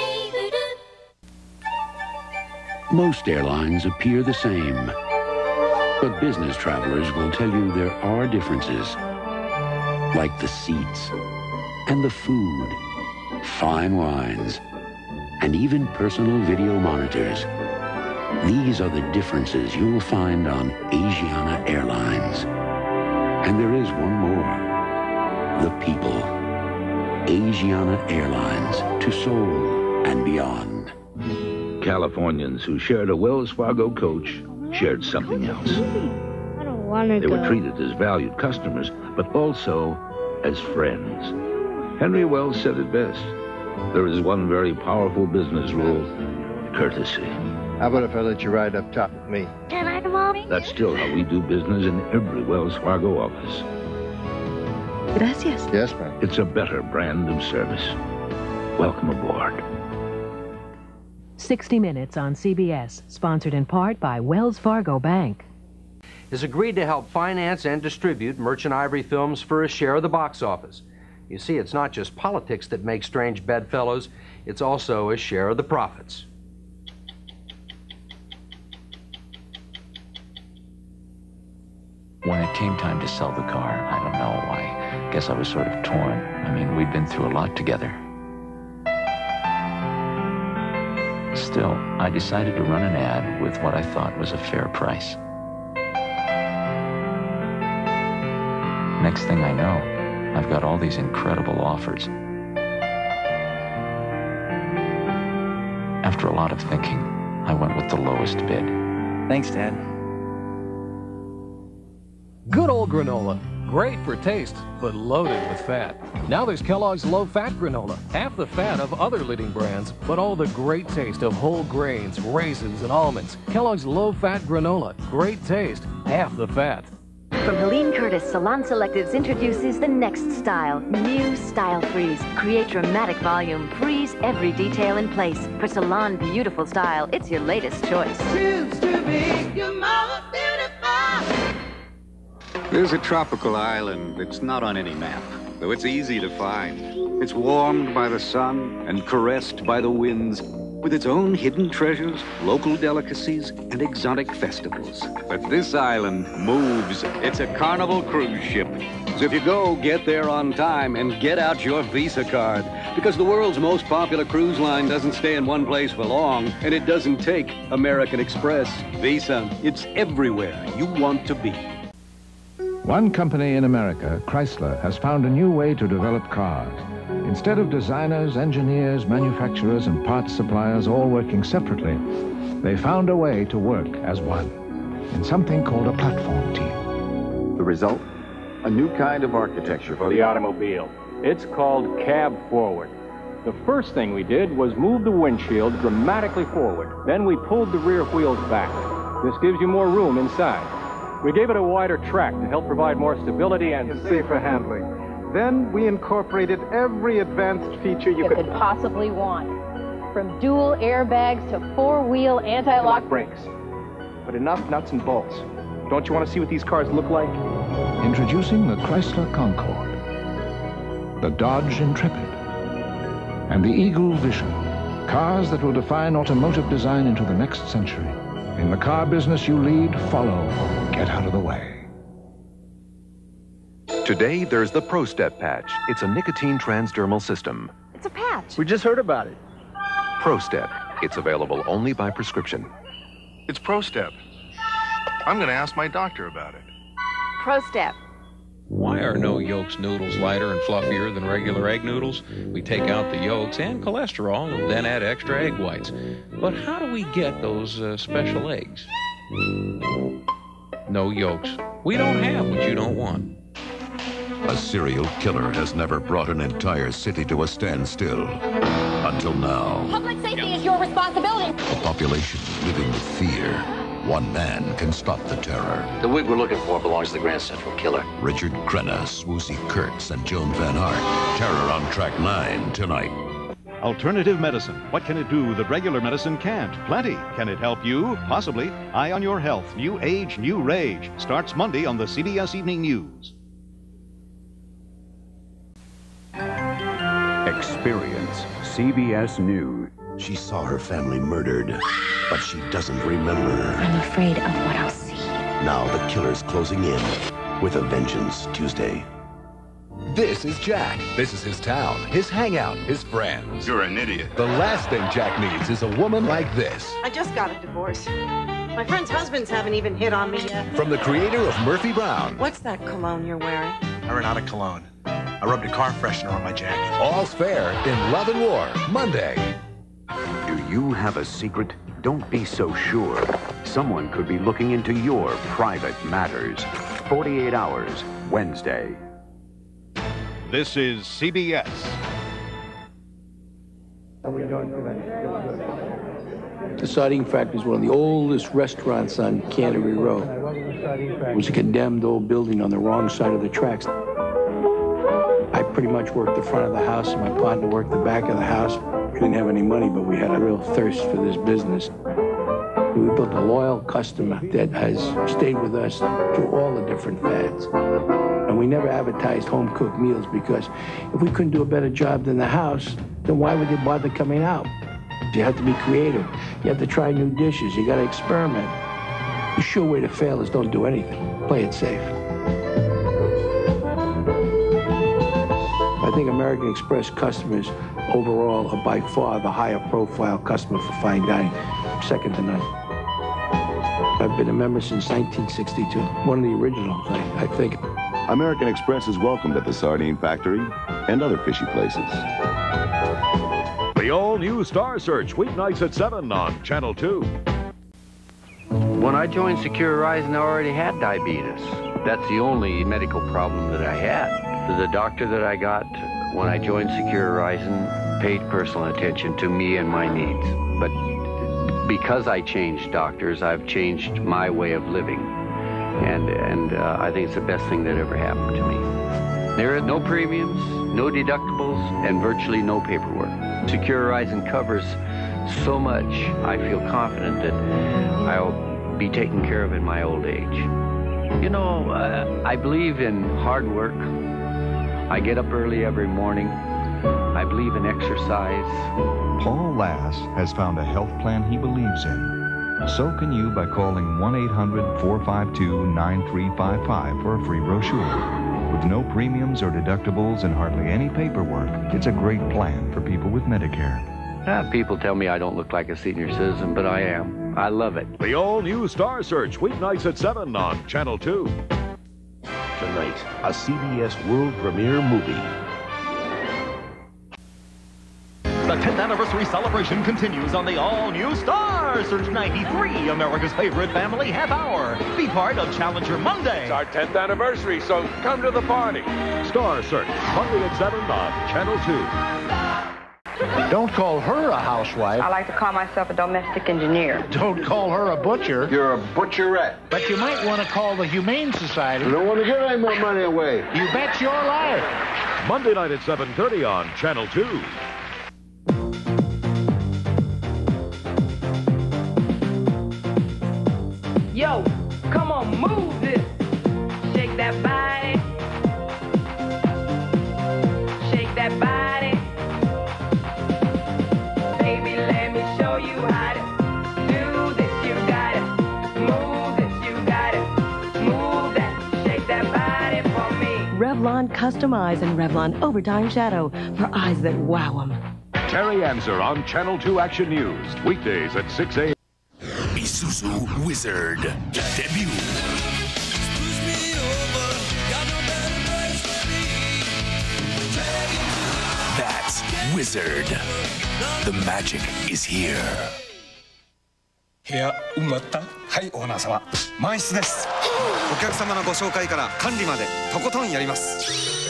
Most airlines appear the same, but business travelers will tell you there are differences, like the seats and the food, fine wines, and even personal video monitors. These are the differences you'll find on Asiana Airlines. And there is one more, the people. Asiana Airlines, to Seoul and beyond. Californians who shared a Wells Fargo coach shared something else. I don't want to They go. were treated as valued customers, but also as friends. Henry Wells said it best. There is one very powerful business rule, courtesy. How about if I let you ride up top with me? Can I, Mommy? That's still how we do business in every Wells Fargo office. Gracias. Yes, ma'am. It's a better brand of service. Welcome aboard. sixty minutes on C B S, sponsored in part by Wells Fargo Bank. Has agreed to help finance and distribute Merchant Ivory films for a share of the box office. You see, it's not just politics that makes Strange Bedfellows, it's also a share of the profits. When it came time to sell the car, I don't know, I guess I was sort of torn. I mean, we'd been through a lot together. Still, I decided to run an ad with what I thought was a fair price. Next thing I know, I've got all these incredible offers. After a lot of thinking, I went with the lowest bid. Thanks, Dad. Good old granola. Great for taste, but loaded with fat. Now there's Kellogg's low-fat granola. Half the fat of other leading brands, but all the great taste of whole grains, raisins, and almonds. Kellogg's low-fat granola. Great taste, half the fat. From Helene Curtis, Salon Selectives introduces the next style, new Style Freeze. Create dramatic volume, freeze every detail in place. For salon beautiful style, it's your latest choice. Tubes too big, your mama's beautiful. There's a tropical island that's not on any map, though it's easy to find. It's warmed by the sun and caressed by the winds, with its own hidden treasures, local delicacies, and exotic festivals. But this island moves. It's a Carnival cruise ship. So if you go, get there on time and get out your Visa card, because the world's most popular cruise line doesn't stay in one place for long, and it doesn't take American Express. Visa, it's everywhere you want to be. One company in America, Chrysler, has found a new way to develop cars. Instead of designers, engineers, manufacturers, and parts suppliers all working separately, they found a way to work as one, in something called a platform team. The result? A new kind of architecture for the automobile. It's called cab forward. The first thing we did was move the windshield dramatically forward. Then we pulled the rear wheels back. This gives you more room inside. We gave it a wider track to help provide more stability and safer handling. Then we incorporated every advanced feature you, you could... could possibly want. From dual airbags to four-wheel anti-lock brakes. But enough nuts and bolts. Don't you want to see what these cars look like? Introducing the Chrysler Concorde, the Dodge Intrepid, and the Eagle Vision. Cars that will define automotive design into the next century. In the car business you lead, follow. Get out of the way. Today, there's the ProStep patch. It's a nicotine transdermal system. It's a patch. We just heard about it. ProStep. It's available only by prescription. It's ProStep. I'm going to ask my doctor about it. ProStep. Why are no yolks noodles lighter and fluffier than regular egg noodles? We take out the yolks and cholesterol and then add extra egg whites. But how do we get those uh, special eggs? No yolks. We don't have what you don't want. A serial killer has never brought an entire city to a standstill. Until now. Public safety is your responsibility. A population living with fear. One man can stop the terror. The wig we're looking for belongs to the Grand Central Killer. Richard Crenna, Swoosie Kurtz, and Joan Van Hart. Terror on Track nine tonight. Alternative medicine. What can it do that regular medicine can't? Plenty. Can it help you? Possibly. Eye on Your Health. New Age, New Rage. Starts Monday on the C B S Evening News. Experience C B S News. She saw her family murdered, but she doesn't remember. I'm afraid of what I'll see. Now the killer's closing in with a vengeance Tuesday. This is Jack. This is his town, his hangout, his friends. You're an idiot. The last thing Jack needs is a woman like this. I just got a divorce. My friends' husbands haven't even hit on me yet. From the creator of Murphy Brown. What's that cologne you're wearing? I ran out of cologne. I rubbed a car freshener on my jacket. All's fair in Love and War, Monday. Do you have a secret? Don't be so sure. Someone could be looking into your private matters. forty-eight hours, Wednesday. This is C B S. The Sardine Factory is one of the oldest restaurants on Canterbury Road. It was a condemned old building on the wrong side of the tracks. I pretty much worked the front of the house, and my partner worked the back of the house. We didn't have any money, but we had a real thirst for this business. We built a loyal customer that has stayed with us through all the different fads. And we never advertised home-cooked meals because if we couldn't do a better job than the house, then why would they bother coming out? You have to be creative. You have to try new dishes. You got to experiment. The sure way to fail is don't do anything. Play it safe. I think American Express customers overall are by far the higher profile customer for fine dining, second to none. I've been a member since nineteen sixty-two, one of the originals, I, I think. American Express is welcomed at the Sardine Factory and other fishy places. The all-new Star Search, weeknights at seven on Channel two. When I joined Secure Horizon, I already had diabetes. That's the only medical problem that I had. The doctor that I got when I joined Secure Horizon paid personal attention to me and my needs. But because I changed doctors, I've changed my way of living. And, and uh, I think it's the best thing that ever happened to me. There are no premiums, no deductibles, and virtually no paperwork. Secure Horizon covers so much, I feel confident that I'll be taken care of in my old age. You know, uh, I believe in hard work. I get up early every morning. I believe in exercise. Paul Lass has found a health plan he believes in. So can you by calling one eight hundred, four five two, nine three five five for a free brochure. With no premiums or deductibles and hardly any paperwork, it's a great plan for people with Medicare. Uh, people tell me I don't look like a senior citizen, but I am. I love it. The all-new Star Search, weeknights at seven on Channel two. Tonight, a C B S world premiere movie. The tenth anniversary celebration continues on the all-new Star Search ninety-three, America's favorite family half hour. Be part of Challenger Monday. It's our tenth anniversary, so come to the party. Star Search, Monday at seven on Channel two. Don't call her a housewife. I like to call myself a domestic engineer. Don't call her a butcher. You're a butcherette. But you might want to call the Humane Society. You don't want to give any more money away. You bet your life. Monday night at seven thirty on Channel two. Yo, come on, move this. Shake that body. Shake that body. Baby, let me show you how to do this. You got it. Move this. You got it. Move that. Shake that body for me. Revlon Custom Eyes and Revlon Overtime Shadow for eyes that wow 'em. Terry Answer on Channel two Action News, weekdays at six a m Isuzu Wizard debut. That's Wizard. The magic is here. 部屋埋まった？はい、オーナー様。満室です。 お客様のご紹介から管理までとことんやります。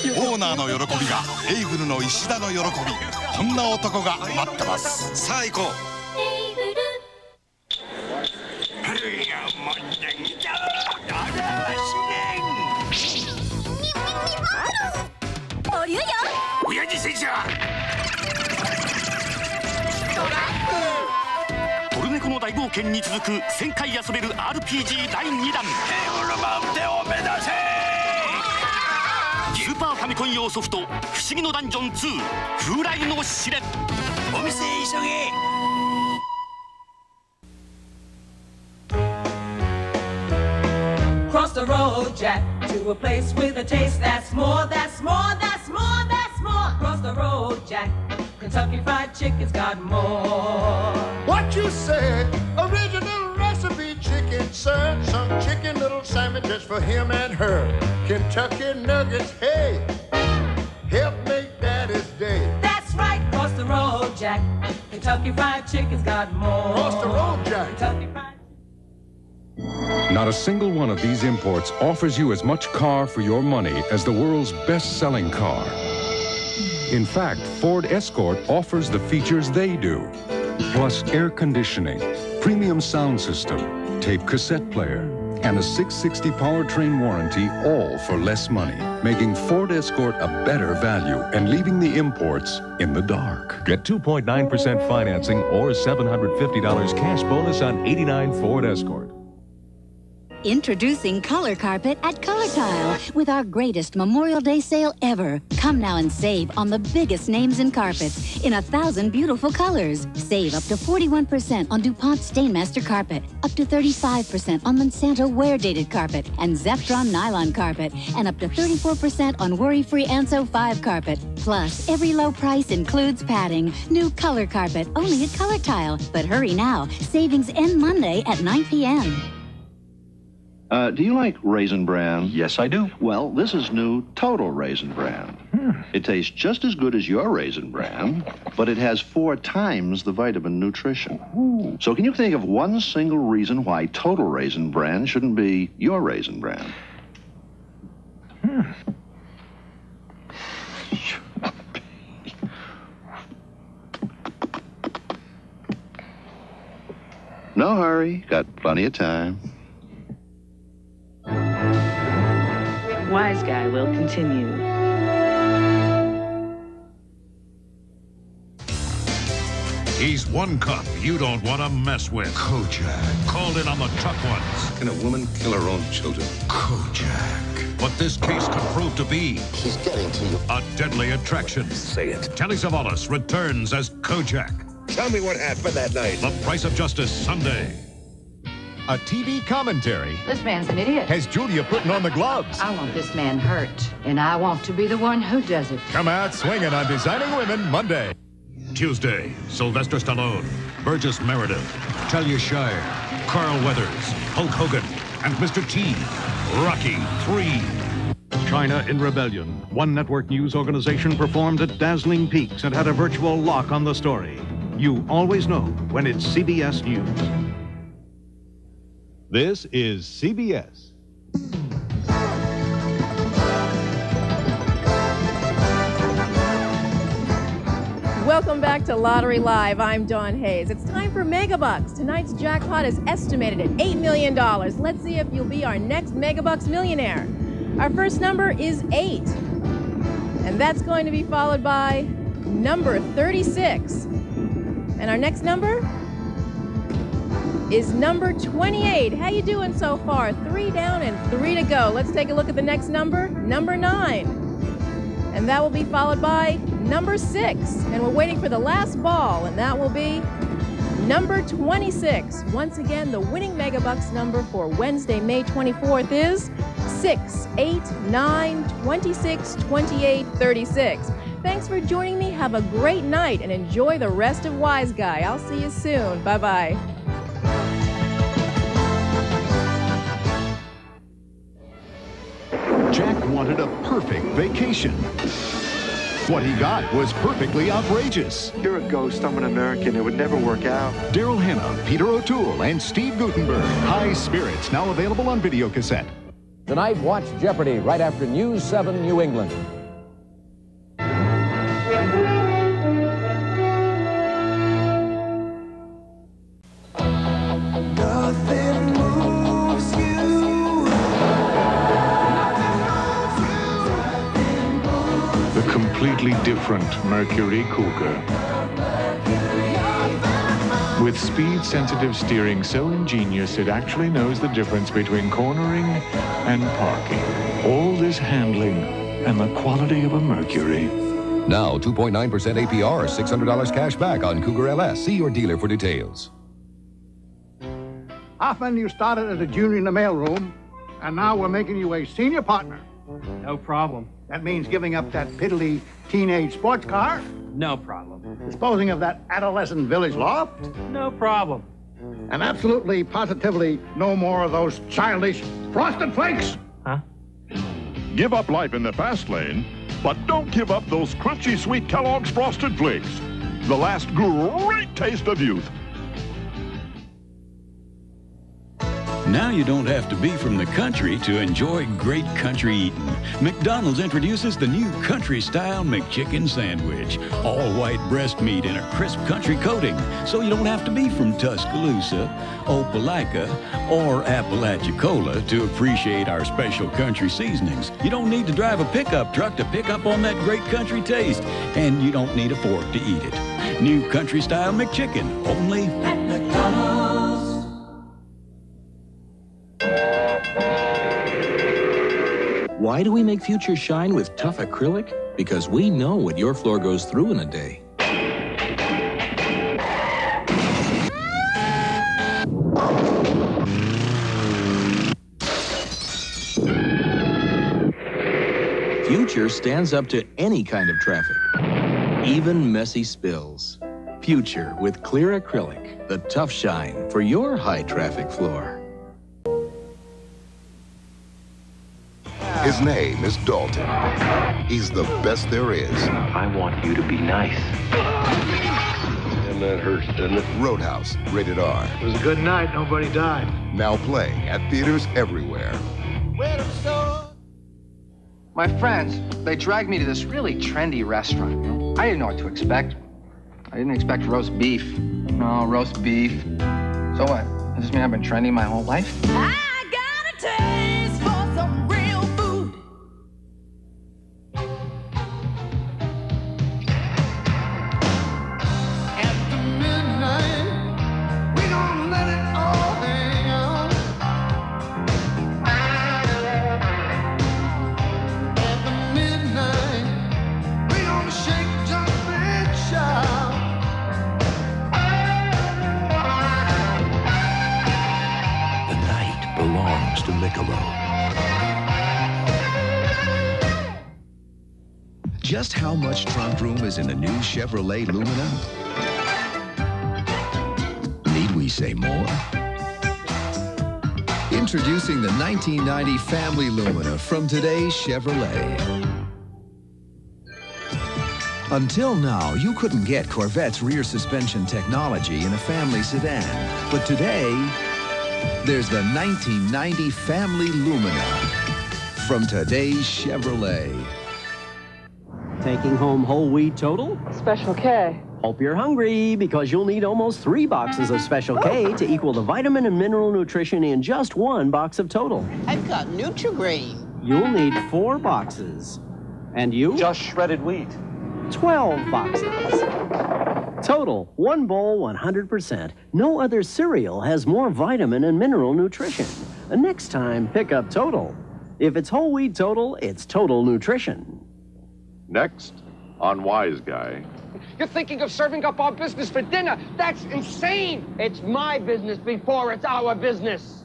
オーナーの喜びがエイグルの石田の喜び。こんな男が待ってます。 さあ行こう。 おりゅうよ親父戦車トルネコの大冒険に続くせんかい遊べる アールピージー だいにだんテーブルマウンテンを目指せスーパーファミコン用ソフト不思議のダンジョンツー風来の試練お店へ急げ Cross the road, Jack, to a place with a taste that's more, that's more, that's more, that's more. Cross the road, Jack, Kentucky Fried Chicken's got more. What you said, original recipe chicken, sir. Some chicken little sandwiches for him and her. Kentucky nuggets, hey, help make daddy's day. That's right, cross the road, Jack, Kentucky Fried Chicken's got more. Cross the road, Jack. Kentucky Fried Not a single one of these imports offers you as much car for your money as the world's best-selling car. In fact, Ford Escort offers the features they do, plus air conditioning, premium sound system, tape cassette player, and a six sixty powertrain warranty, all for less money, making Ford Escort a better value and leaving the imports in the dark. Get two point nine percent financing or seven hundred fifty dollars cash bonus on eighty-nine Ford Escort. Introducing Color Carpet at Color Tile with our greatest Memorial Day sale ever. Come now and save on the biggest names in carpets in a thousand beautiful colors. Save up to forty-one percent on DuPont Stainmaster Carpet, up to thirty-five percent on Monsanto Wear-Dated Carpet and Zeftron Nylon Carpet, and up to thirty-four percent on Worry-Free Anso five Carpet. Plus, every low price includes padding. New Color Carpet, only at Color Tile. But hurry now, savings end Monday at nine p m Uh, do you like Raisin Bran? Yes, I do. Well, this is new Total Raisin Bran. Hmm. It tastes just as good as your Raisin Bran, but it has four times the vitamin nutrition. Ooh. So can you think of one single reason why Total Raisin Bran shouldn't be your Raisin Bran? Hmm. No hurry. Got plenty of time. Wise Guy will continue. He's one cup you don't want to mess with. Kojak. Called in on the tough ones. Can a woman kill her own children? Kojak. But this case could prove to be... He's getting to you. A deadly attraction. Say it. Telly Savalas returns as Kojak. Tell me what happened that night. The Price of Justice, Sunday. A T V commentary. This man's an idiot. Has Julia putting on the gloves. I want this man hurt, and I want to be the one who does it. Come out swinging on Designing Women Monday. Tuesday, Sylvester Stallone, Burgess Meredith, Talia Shire, Carl Weathers, Hulk Hogan, and Mister T. Rocky three. China in rebellion. One network news organization performed at dazzling peaks and had a virtual lock on the story. You always know when it's C B S News. This is C B S. Welcome back to Lottery Live. I'm Dawn Hayes. It's time for Megabucks. Tonight's jackpot is estimated at eight million dollars. Let's see if you'll be our next Megabucks millionaire. Our first number is eight. And that's going to be followed by number thirty-six. And our next number is number twenty-eight. How you doing so far? Three down and three to go. Let's take a look at the next number, number nine. And that will be followed by number six. And we're waiting for the last ball, and that will be number twenty-six. Once again, the winning Megabucks number for Wednesday, May twenty-fourth is six, eight, nine, twenty-six, twenty-eight, thirty-six. Thanks for joining me. Have a great night and enjoy the rest of Wise Guy. I'll see you soon. Bye-bye. Jack wanted a perfect vacation. What he got was perfectly outrageous. You're a ghost. I'm an American. It would never work out. Daryl Hannah, Peter O'Toole, and Steve Guttenberg. High Spirits, now available on video cassette. Tonight, watch Jeopardy right after News seven New England. Completely different Mercury Cougar. With speed-sensitive steering so ingenious it actually knows the difference between cornering and parking. All this handling and the quality of a Mercury. Now, two point nine percent A P R, six hundred dollars cash back on Cougar L S. See your dealer for details. Often you started as a junior in the mailroom, and now we're making you a senior partner. No problem. That means giving up that piddly teenage sports car. No problem. Disposing of that adolescent village loft. No problem. And absolutely, positively, no more of those childish Frosted Flakes. Huh? Give up life in the fast lane, but don't give up those crunchy sweet Kellogg's Frosted Flakes. The last great taste of youth. Now you don't have to be from the country to enjoy great country eating. McDonald's introduces the new country-style McChicken sandwich. All white breast meat in a crisp country coating, so you don't have to be from Tuscaloosa, Opelika, or Apalachicola to appreciate our special country seasonings. You don't need to drive a pickup truck to pick up on that great country taste, and you don't need a fork to eat it. New country-style McChicken, only at McDonald's. Why do we make Future shine with tough acrylic? Because we know what your floor goes through in a day. Future stands up to any kind of traffic, even messy spills. Future with clear acrylic, the tough shine for your high traffic floor. His name is Dalton. He's the best there is. I want you to be nice. And that hurts, doesn't it? Roadhouse, rated R. It was a good night. Nobody died. Now playing at theaters everywhere. My friends, they dragged me to this really trendy restaurant. I didn't know what to expect. I didn't expect roast beef. No, roast beef. So what? Does this mean I've been trendy my whole life? I got a taste for some real food. After midnight, we gonna let it all hang out. After midnight, we gonna shake, jump, and shout. The night belongs to Michelob. Just how much trunk room is in the new Chevrolet Lumina? Need we say more? Introducing the nineteen ninety Family Lumina from today's Chevrolet. Until now, you couldn't get Corvette's rear suspension technology in a family sedan. But today, there's the nineteen ninety Family Lumina from today's Chevrolet. Taking home whole wheat total? Special K. Hope you're hungry, because you'll need almost three boxes of Special K to equal the vitamin and mineral nutrition in just one box of Total. I've got Nutri-Grain. You'll need four boxes. And you? Just shredded wheat. twelve boxes. Total, one bowl, one hundred percent. No other cereal has more vitamin and mineral nutrition. And next time, pick up Total. If it's whole wheat Total, it's Total Nutrition. Next, on Wise Guy. You're thinking of serving up our business for dinner. That's insane. It's my business before it's our business.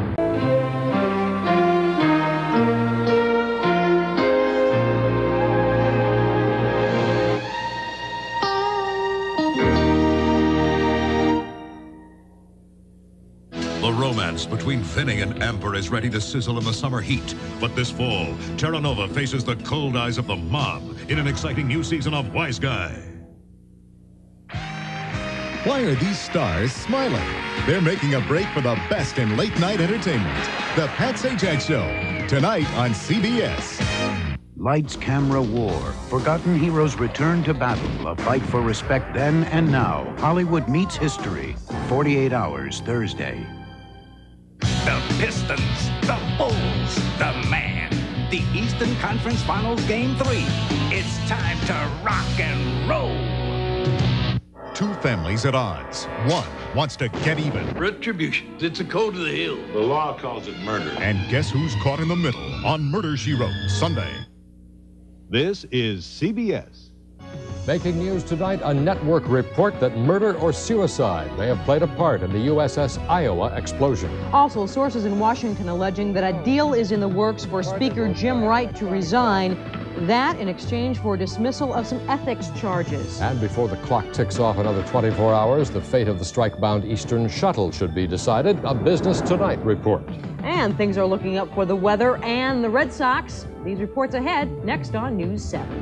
The romance between Vinny and Amber is ready to sizzle in the summer heat. But this fall, Terra Nova faces the cold eyes of the mob in an exciting new season of Wise Guy. Why are these stars smiling? They're making a break for the best in late-night entertainment. The Pat Sajak Show, tonight on C B S. Lights, camera, war. Forgotten heroes return to battle. A fight for respect then and now. Hollywood meets history. forty-eight hours, Thursday. The Pistons, the Bulls, the Man. The Eastern Conference Finals Game three. It's time to rock and roll. Two families at odds. One wants to get even. Retribution. It's a code of the hill. The law calls it murder. And guess who's caught in the middle on Murder, She Wrote, Sunday. This is C B S. Making news tonight, a network report that murder or suicide may have played a part in the U S S Iowa explosion. Also, sources in Washington alleging that a deal is in the works for Speaker Jim Wright to resign. That in exchange for dismissal of some ethics charges. And before the clock ticks off another twenty-four hours, the fate of the strike-bound Eastern shuttle should be decided. A Business Tonight report. And things are looking up for the weather and the Red Sox. These reports ahead, next on News seven.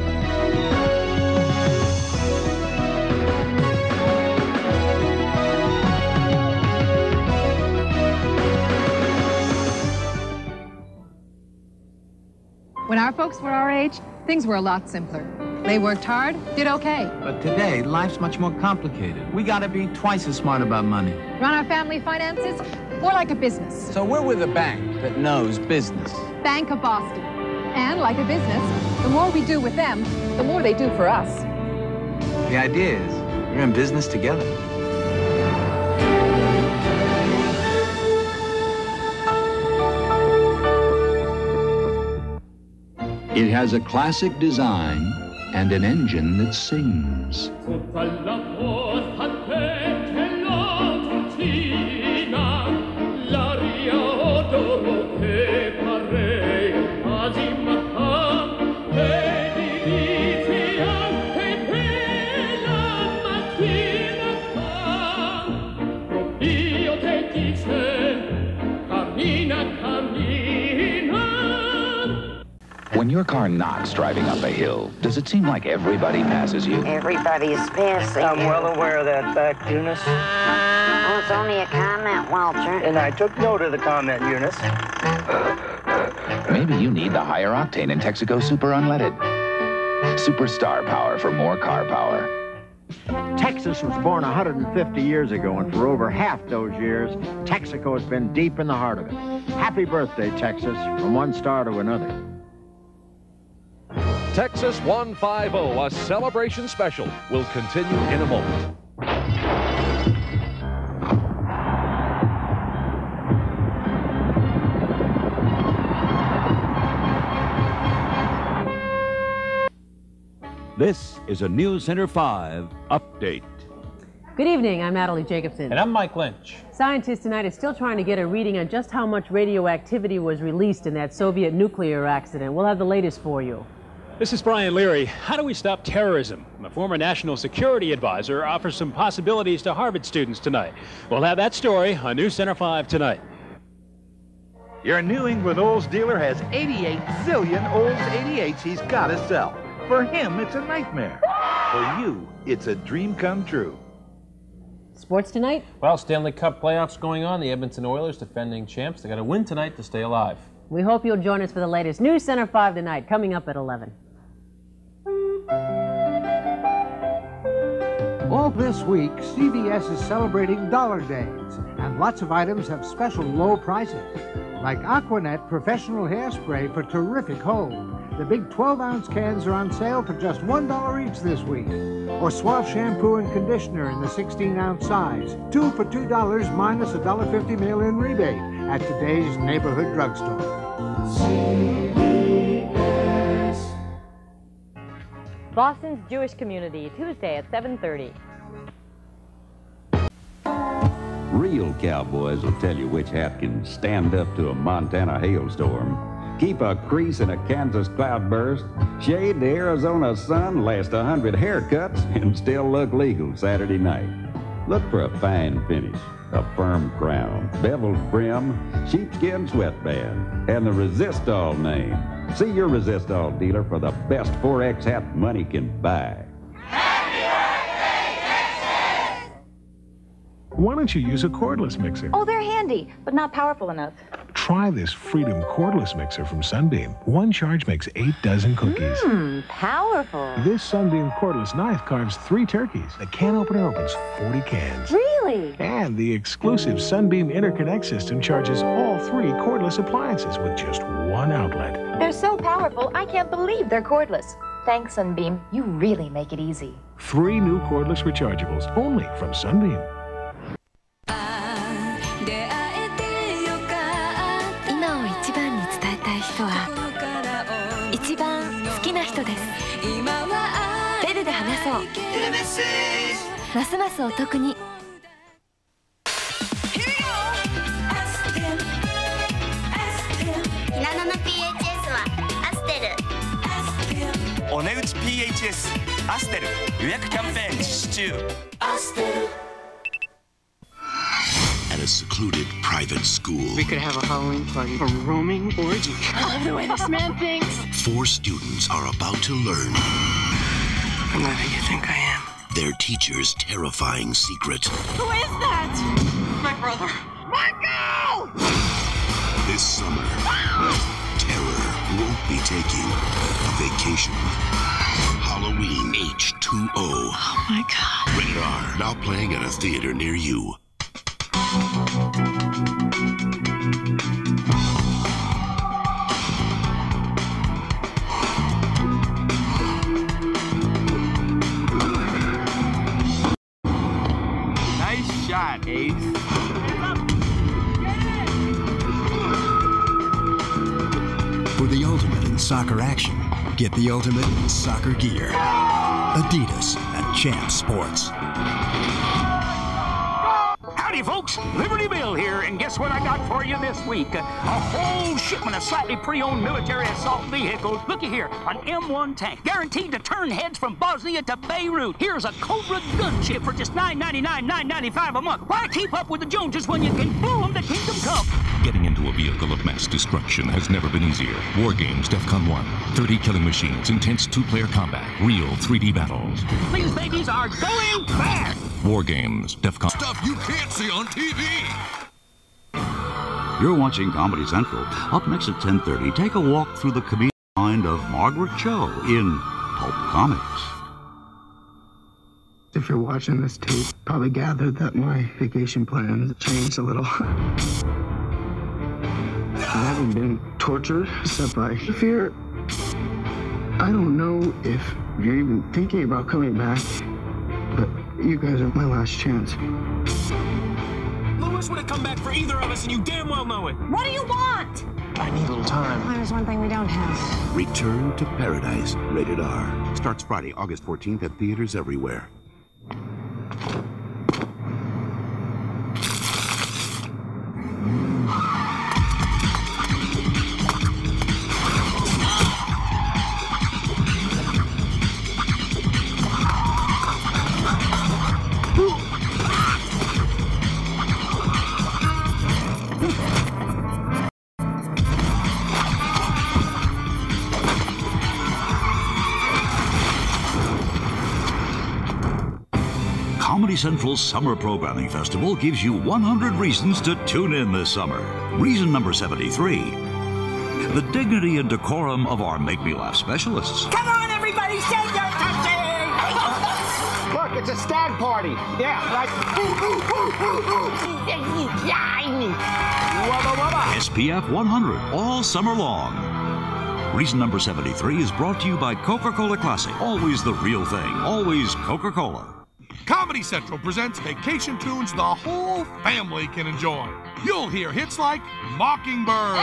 When our folks were our age, things were a lot simpler. They worked hard, did okay. But today, life's much more complicated. We gotta be twice as smart about money. Run our family finances more like a business. So we're with a bank that knows business. Bank of Boston. And like a business, the more we do with them, the more they do for us. The idea is, we're in business together. It has a classic design and an engine that sings. When your car knocks driving up a hill, does it seem like everybody passes you? Everybody is passing. I'm well aware of that fact, Eunice. Oh, it's only a comment, Walter. And I took note of the comment, Eunice. Maybe you need the higher octane in Texaco Super Unleaded. Superstar power for more car power. Texas was born one hundred fifty years ago, and for over half those years, Texaco has been deep in the heart of it. Happy birthday, Texas, from one star to another. Texas one fifty, a celebration special, will continue in a moment. This is a News Center five update. Good evening, I'm Natalie Jacobson. And I'm Mike Lynch. Scientists tonight are still trying to get a reading on just how much radioactivity was released in that Soviet nuclear accident. We'll have the latest for you. This is Brian Leary. How do we stop terrorism? A former national security advisor offers some possibilities to Harvard students tonight. We'll have that story on News Center five tonight. Your New England Olds dealer has eighty-eight zillion Olds eighty-eights he's got to sell. For him, it's a nightmare. For you, it's a dream come true. Sports tonight? Well, Stanley Cup playoffs going on. The Edmonton Oilers, defending champs. They got to win tonight to stay alive. We hope you'll join us for the latest News Center five tonight, coming up at eleven. All this week, C V S is celebrating Dollar Days, and lots of items have special low prices, like Aquanet Professional Hairspray for terrific hold. The big twelve ounce cans are on sale for just one dollar each this week. Or Suave Shampoo and Conditioner in the sixteen ounce size, two for two dollars minus a one dollar fifty mail-in rebate at today's neighborhood drugstore. C V S. Boston's Jewish Community, Tuesday at seven thirty. Real cowboys will tell you which hat can stand up to a Montana hailstorm, keep a crease in a Kansas cloudburst, shade the Arizona sun, last a hundred haircuts, and still look legal Saturday night. Look for a fine finish, a firm crown, beveled brim, sheepskin sweatband, and the Resistol name. See your Resistol dealer for the best four X hat money can buy. Why don't you use a cordless mixer? Oh, they're handy, but not powerful enough. Try this Freedom cordless mixer from Sunbeam. One charge makes eight dozen cookies. Mmm, powerful. This Sunbeam cordless knife carves three turkeys. The can opener opens forty cans. Really? And the exclusive Sunbeam Interconnect system charges all three cordless appliances with just one outlet. They're so powerful, I can't believe they're cordless. Thanks, Sunbeam. You really make it easy. Three new cordless rechargeables, only from Sunbeam. 今を一番に伝えたい人は一番好きな人です。ベルで話そう。ますますお得に。 ひなのの ピーエイチエス はアステル。 お値打ち ピーエイチエス アステル予約キャンペーン実施中。アステル。 At a secluded private school. We could have a Halloween party, a roaming orgy. I love the way this man thinks. Four students are about to learn. I'm not who you think I am. Their teacher's terrifying secret. Who is that? My brother. Michael! This summer, terror won't be taking a vacation. Halloween H two O. Oh my God. Rated R. Now playing at a theater near you. Nice shot, Ace. For the ultimate in soccer action, Get the ultimate in soccer gear. Adidas at Champ Sports. Howdy, folks. Liberty Bill here, and guess what I got for you this week? A whole shipment of slightly pre-owned military assault vehicles. Looky here, an M one tank, guaranteed to turn heads from Bosnia to Beirut. Here's a Cobra gunship for just nine ninety-nine, nine ninety-five a month. Why keep up with the Joneses when you can blow them to kingdom come? Getting into a vehicle of mass destruction has never been easier. War Games DEFCON one. thirty killing machines, intense two-player combat, real three D battles. These babies are going fast. War Games DEFCON. Stuff you can't see on T V. You're watching Comedy Central. Up next at ten thirty, take a walk through the comedic mind of Margaret Cho in Pulp Comics. If you're watching this tape, probably gathered that my vacation plans changed a little. I haven't been tortured except by fear. I don't know if you're even thinking about coming back, but you guys are my last chance. Lewis would have come back for either of us, and you damn well know it. What do you want? I need a little time. Well, there's one thing we don't have. Return to Paradise, rated R. Starts Friday, August fourteenth at theaters everywhere. Comedy Central's Summer Programming Festival gives you one hundred reasons to tune in this summer. Reason number seventy-three, the dignity and decorum of our Make Me Laugh specialists. Come on, everybody, say your touching! Look, it's a stag party. Yeah, right. Wubba wubba. S P F one hundred all summer long. Reason number seventy-three is brought to you by Coca-Cola Classic. Always the real thing. Always Coca-Cola. Comedy Central presents vacation tunes the whole family can enjoy. You'll hear hits like Mockingbird,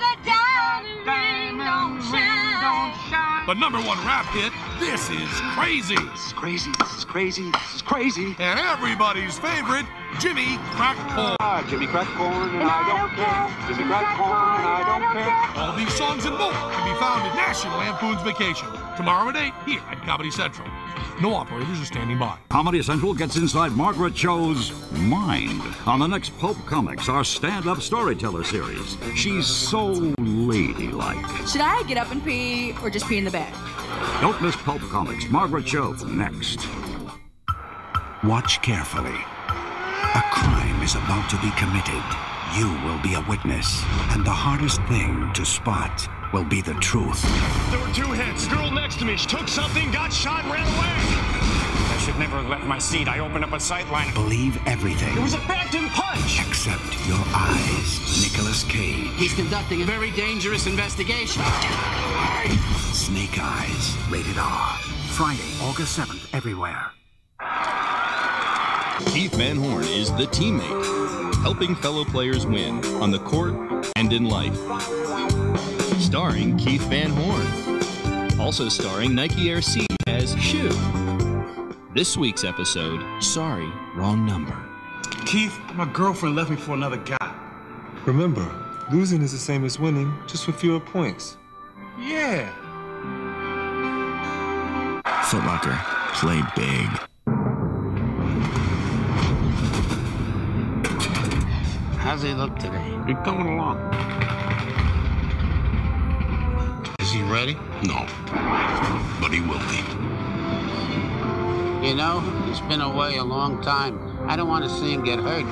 the number one rap hit, This Is Crazy. This is crazy, this is crazy, this is crazy. And everybody's favorite, Jimmy Crackcorn. Ah, Jimmy Crackcorn, and, and I, I don't care. care. Jimmy Crackcorn, and I don't care. All these songs and more can be found in National Lampoon's Vacation. Tomorrow at eight, here at Comedy Central. No operators are standing by. Comedy Central gets inside Margaret Cho's mind on the next Pulp Comics, our stand-up storyteller series. She's so ladylike. Should I get up and pee or just pee in the bag? Don't miss Pulp Comics, Margaret Cho, next. Watch carefully. A crime is about to be committed. You will be a witness, and the hardest thing to spot will be the truth. There were two hits. The girl next to me, she took something, got shot, and ran away. I should never have left my seat. I opened up a sight line. Believe everything. It was a phantom punch. Except your eyes. Nicolas Cage. He's conducting a very dangerous investigation. Snake Eyes. Rated R. Friday, August seventh, everywhere. Keith Van Horn is the teammate, helping fellow players win on the court and in life. Starring Keith Van Horn. Also starring Nike Air C as Shoe. This week's episode, Sorry, Wrong Number. Keith, my girlfriend left me for another guy. Remember, losing is the same as winning, just with fewer points. Yeah. Foot Locker, play big. How's he look today? He's coming along. Is he ready? No, but he will be. You know, he's been away a long time. I don't want to see him get hurt.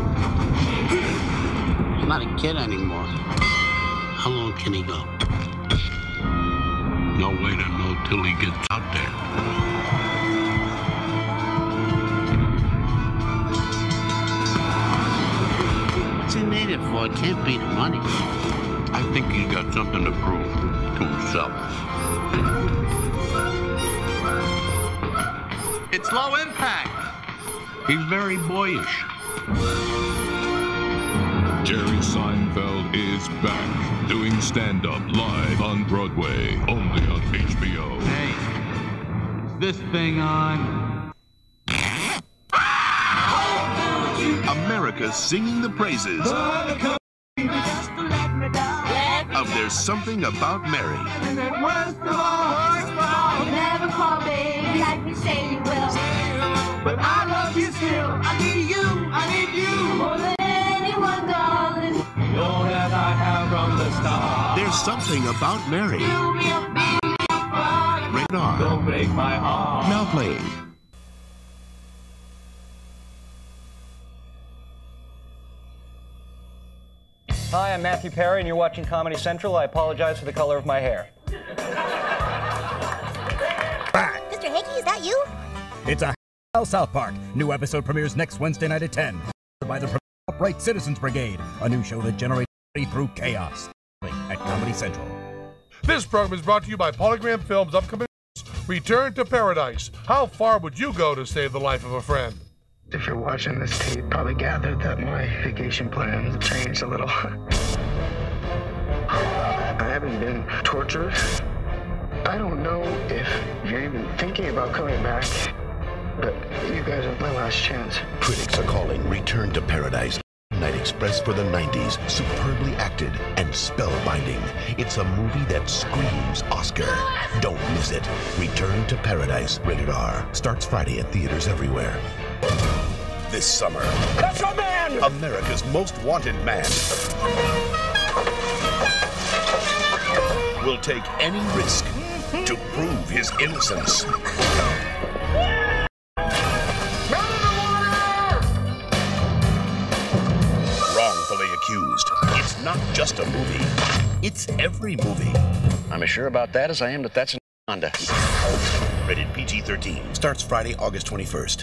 He's not a kid anymore. How long can he go? No way to know till he gets out there. What's he need it for? It can't be the money. I think he's got something to prove to himself. It's low impact. He's very boyish. Jerry Seinfeld is back, doing stand-up live on Broadway, only on H B O. Hey, is this thing on? America's singing the praises of There's Something About Mary. And then worst of all, worst of all, you never call baby like you say you will. But I love you still. I need you, I need you more than anyone, darling. You know that I have from the start. There's Something About Mary. Rated R. Don't break my heart. Now playing. Hi, I'm Matthew Perry, and you're watching Comedy Central. I apologize for the color of my hair. Mister Hickey, is that you? It's a South Park. New episode premieres next Wednesday night at ten. By the Upright Citizens Brigade, a new show that generates through chaos. At Comedy Central. This program is brought to you by Polygram Films' upcoming Return to Paradise. How far would you go to save the life of a friend? If you're watching this tape, you probably gathered that my vacation plans have changed a little. I haven't been tortured. I don't know if you're even thinking about coming back, but you guys are my last chance. Critics are calling Return to Paradise Night Express for the nineties, superbly acted and spellbinding. It's a movie that screams Oscar. Don't miss it. Return to Paradise, rated R. Starts Friday at theaters everywhere. This summer, That's our man! America's Most Wanted Man will take any risk to prove his innocence. Wrongfully accused. It's not just a movie. It's every movie. I'm as sure about that as I am that that's an Honda. Rated P G thirteen. Starts Friday, August twenty-first.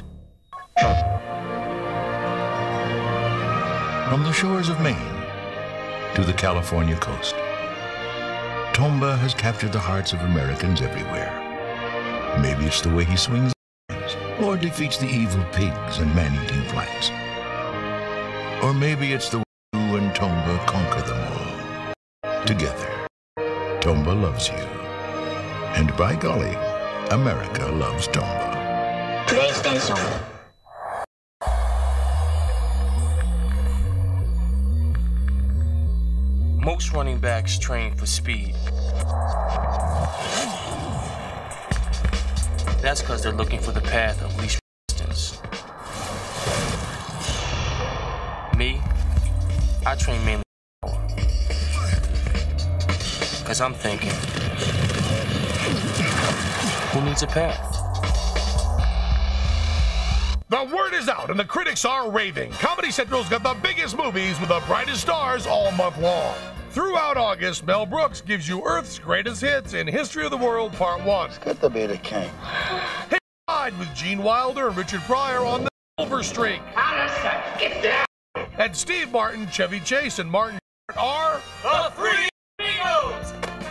From the shores of Maine to the California coast, Tomba has captured the hearts of Americans everywhere. Maybe it's the way he swings or defeats the evil pigs and man-eating flies. Or maybe it's the way you and Tomba conquer them all. Together, Tomba loves you. And by golly, America loves Tomba. PlayStation. Most running backs train for speed. That's because they're looking for the path of least resistance. Me, I train mainly for power. Because I'm thinking, who needs a path? The word is out and the critics are raving. Comedy Central's got the biggest movies with the brightest stars all month long. Throughout August, Mel Brooks gives you Earth's Greatest Hits in History of the World Part one. It's good to be the king. He died with Gene Wilder and Richard Pryor on the Silver Streak. Get down! And Steve Martin, Chevy Chase, and Martin are The Three Amigos!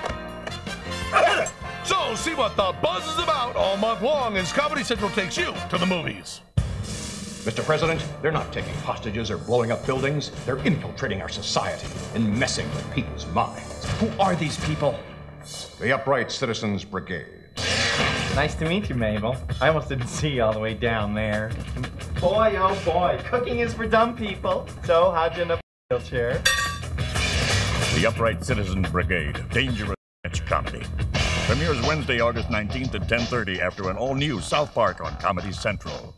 So see what the buzz is about all month long as Comedy Central takes you to the movies. Mister President, they're not taking hostages or blowing up buildings. They're infiltrating our society and messing with people's minds. Who are these people? The Upright Citizens Brigade. Nice to meet you, Mabel. I almost didn't see you all the way down there. Boy, oh boy, cooking is for dumb people. So, how'd you end up in a wheelchair? The Upright Citizens Brigade, dangerous sketch comedy. Premieres Wednesday, August nineteenth at ten thirty after an all-new South Park on Comedy Central.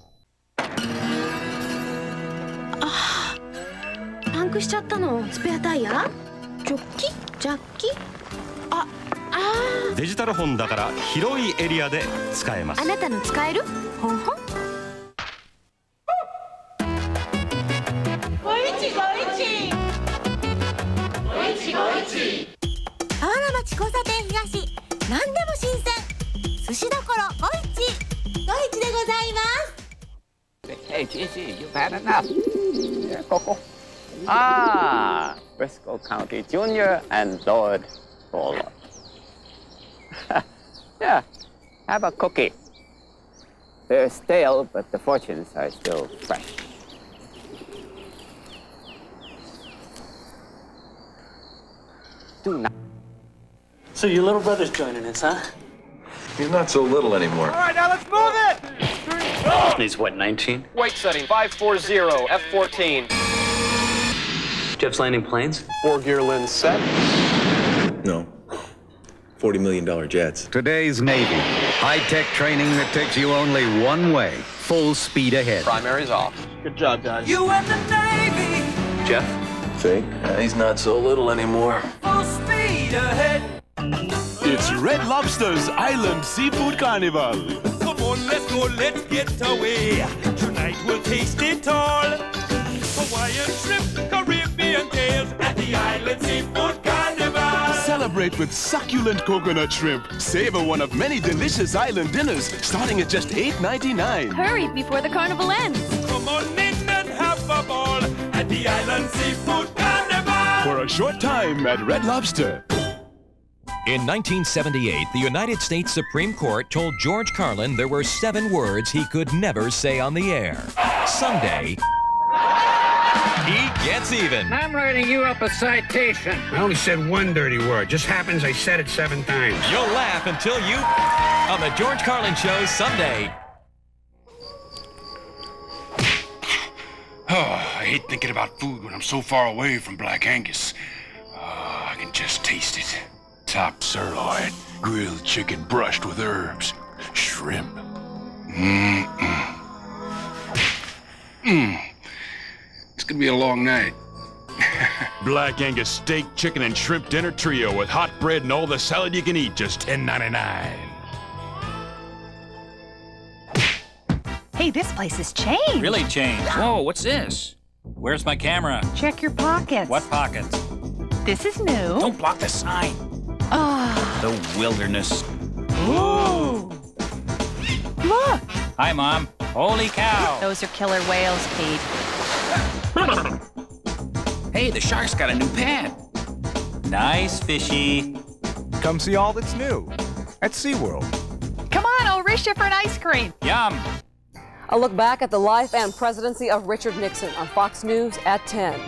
パンクしちゃったの。スペアタイヤ？ジョッキ？ジャッキ？あ、あー。 デジタル本だから広いエリアで使えます。 あなたの使える？ほんほん。 ごいちごいち。ごいちごいち。 河原町交差点東。何でも新鮮。寿司どころごいち。ごいちでございます。 Hey, Gigi, you've had enough. Yeah, Coco. Ah, Briscoe County Junior and Lord Bowler. Yeah, have a cookie. They're stale, but the fortunes are still fresh. Do not. So your little brother's joining us, huh? He's not so little anymore. All right, now let's move it! He's what, nineteen? Weight setting, five four zero, F fourteen. Jeff's landing planes? Four gear lens set. No. forty million dollar jets. Today's Navy. High-tech training that takes you only one way. Full speed ahead. Primary's off. Good job, guys. You and the Navy. Jeff? See? Yeah, he's not so little anymore. Full speed ahead. It's Red Lobster's Island Seafood Carnival. Come on, let's go, let's get away. Tonight we'll taste it all. Hawaiian shrimp, Caribbean tales at the Island Seafood Carnival. Celebrate with succulent coconut shrimp. Savor one of many delicious island dinners starting at just eight ninety-nine. Hurry before the carnival ends. Come on in and have a ball at the Island Seafood Carnival. For a short time at Red Lobster. In nineteen seventy-eight, the United States Supreme Court told George Carlin there were seven words he could never say on the air. Someday, he gets even. I'm writing you up a citation. I only said one dirty word. Just happens I said it seven times. You'll laugh until you... on the George Carlin Show someday. Oh, I hate thinking about food when I'm so far away from Black Angus. Oh, I can just taste it. Top sirloin, grilled chicken brushed with herbs, shrimp. Mm-mm. Mm. It's gonna be a long night. Black Angus steak, chicken, and shrimp dinner trio with hot bread and all the salad you can eat, just ten ninety-nine. Hey, this place has changed. Really changed. Whoa, what's this? Where's my camera? Check your pockets. What pockets? This is new. Don't block the sign. Ah. The wilderness. Ooh. Look. Hi, Mom. Holy cow. Those are killer whales, Pete. Hey, the shark's got a new pad. Nice fishy. Come see all that's new at SeaWorld. Come on, I'll race you for an ice cream. Yum. A look back at the life and presidency of Richard Nixon on Fox News at ten.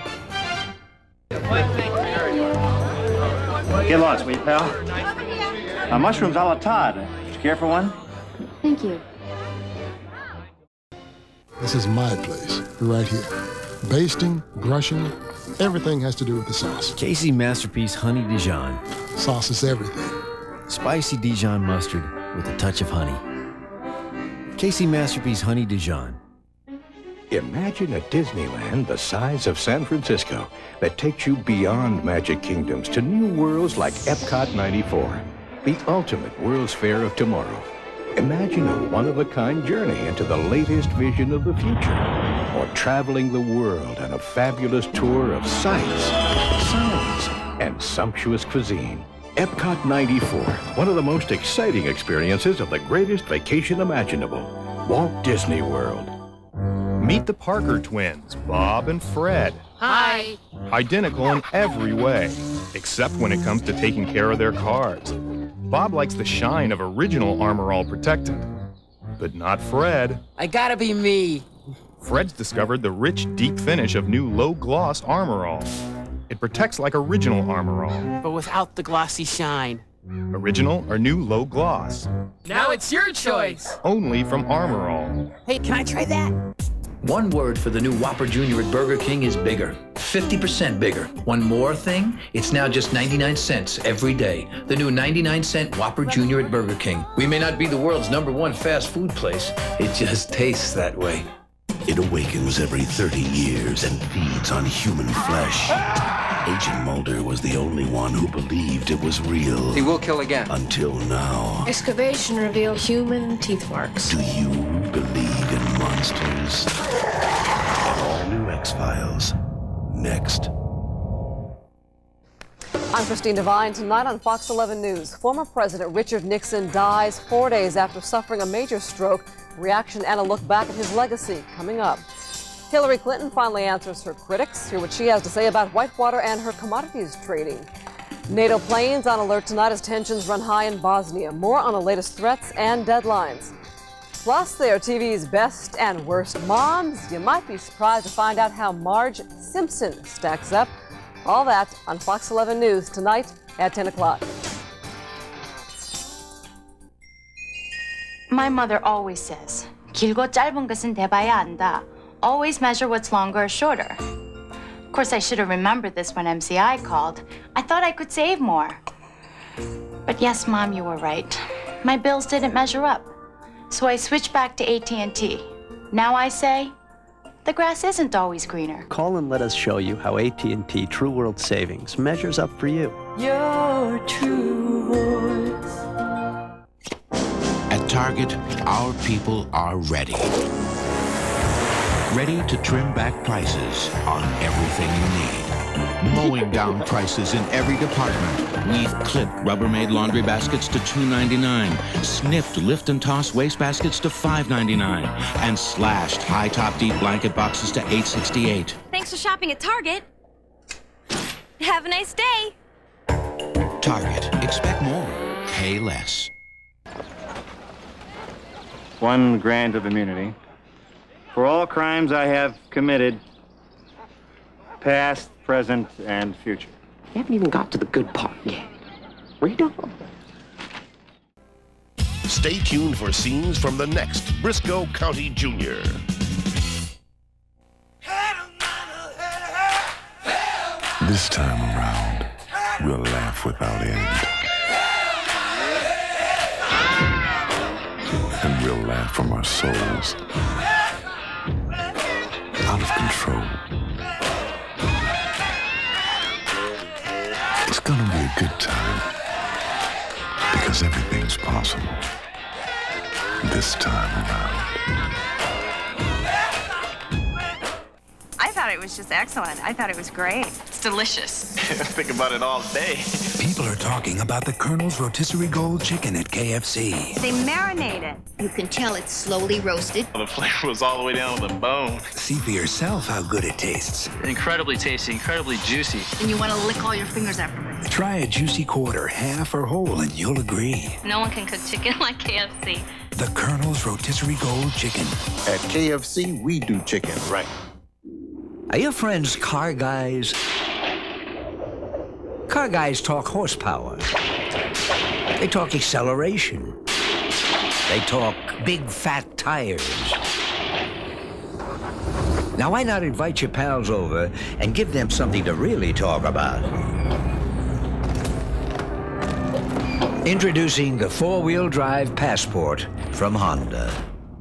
Get lost, will you, pal? Uh, mushrooms a la Todd. Did you care for one? Thank you. This is my place, right here. Basting, brushing, everything has to do with the sauce. Casey Masterpiece Honey Dijon. Sauce is everything. Spicy Dijon mustard with a touch of honey. Casey Masterpiece Honey Dijon. Imagine a Disneyland the size of San Francisco that takes you beyond Magic Kingdoms to new worlds like Epcot ninety-four, the ultimate World's Fair of tomorrow. Imagine a one-of-a-kind journey into the latest vision of the future, or traveling the world on a fabulous tour of sights, sounds, and sumptuous cuisine. Epcot ninety-four, one of the most exciting experiences of the greatest vacation imaginable, Walt Disney World. Meet the Parker twins, Bob and Fred. Hi. Identical in every way, except when it comes to taking care of their cars. Bob likes the shine of original Armor All Protectant, but not Fred. I gotta be me. Fred's discovered the rich, deep finish of new low-gloss Armor All. It protects like original Armor All. But without the glossy shine. Original or new low gloss. Now it's your choice. Only from Armor All. Hey, can I try that? One word for the new Whopper Junior at Burger King is bigger. fifty percent bigger. One more thing, it's now just ninety-nine cents every day. The new ninety-nine cent Whopper Junior at Burger King. We may not be the world's number one fast food place. It just tastes that way. It awakens every thirty years and feeds on human flesh. Agent Mulder was the only one who believed it was real. He will kill again. Until now. Excavation revealed human teeth marks. Do you believe in monsters? And all new X-Files. Next. I'm Christine Devine. Tonight on Fox eleven News, former President Richard Nixon dies four days after suffering a major stroke. Reaction and a look back at his legacy coming up. Hillary Clinton finally answers her critics. Hear what she has to say about Whitewater and her commodities trading. NATO planes on alert tonight as tensions run high in Bosnia. More on the latest threats and deadlines. Plus, they are T V's best and worst moms. You might be surprised to find out how Marge Simpson stacks up All that on Fox eleven News tonight at ten o'clock. My mother always says, 길고 짧은 것은 대봐야 안다. Always measure what's longer or shorter. Of course, I should have remembered this when M C I called. I thought I could save more. But yes, Mom, you were right. My bills didn't measure up. So I switched back to A T and T. Now I say, the grass isn't always greener. Call and let us show you how A T and T True World Savings measures up for you. Your true voice. At Target, our people are ready. Ready to trim back prices on everything you need. Mowing down prices in every department. We've clipped Rubbermaid laundry baskets to two ninety-nine, snipped lift and toss waste baskets to five ninety-nine, and slashed high top deep blanket boxes to eight sixty-eight. Thanks for shopping at Target. Have a nice day. Target. Expect more. Pay less. One grant of immunity. For all crimes I have committed, past, present, and future. You haven't even got to the good part yet. Read on. Stay tuned for scenes from the next Briscoe County Junior This time around, we'll laugh without end. And we'll laugh from our souls. Out of control. It's gonna be a good time. Because everything's possible. This time around. I thought it was just excellent. I thought it was great. It's delicious. Think about it all day. People are talking about the Colonel's Rotisserie Gold Chicken at K F C. They marinate it. You can tell it's slowly roasted. The flavor was all the way down to the bone. See for yourself how good it tastes. Incredibly tasty, incredibly juicy. And you want to lick all your fingers afterwards. Try a juicy quarter, half or whole, and you'll agree. No one can cook chicken like K F C. The Colonel's Rotisserie Gold Chicken. At K F C, we do chicken right. Are your friends car guys? Car guys talk horsepower. They talk acceleration. They talk big fat tires. Now why not invite your pals over and give them something to really talk about? Introducing the four-wheel drive Passport from Honda.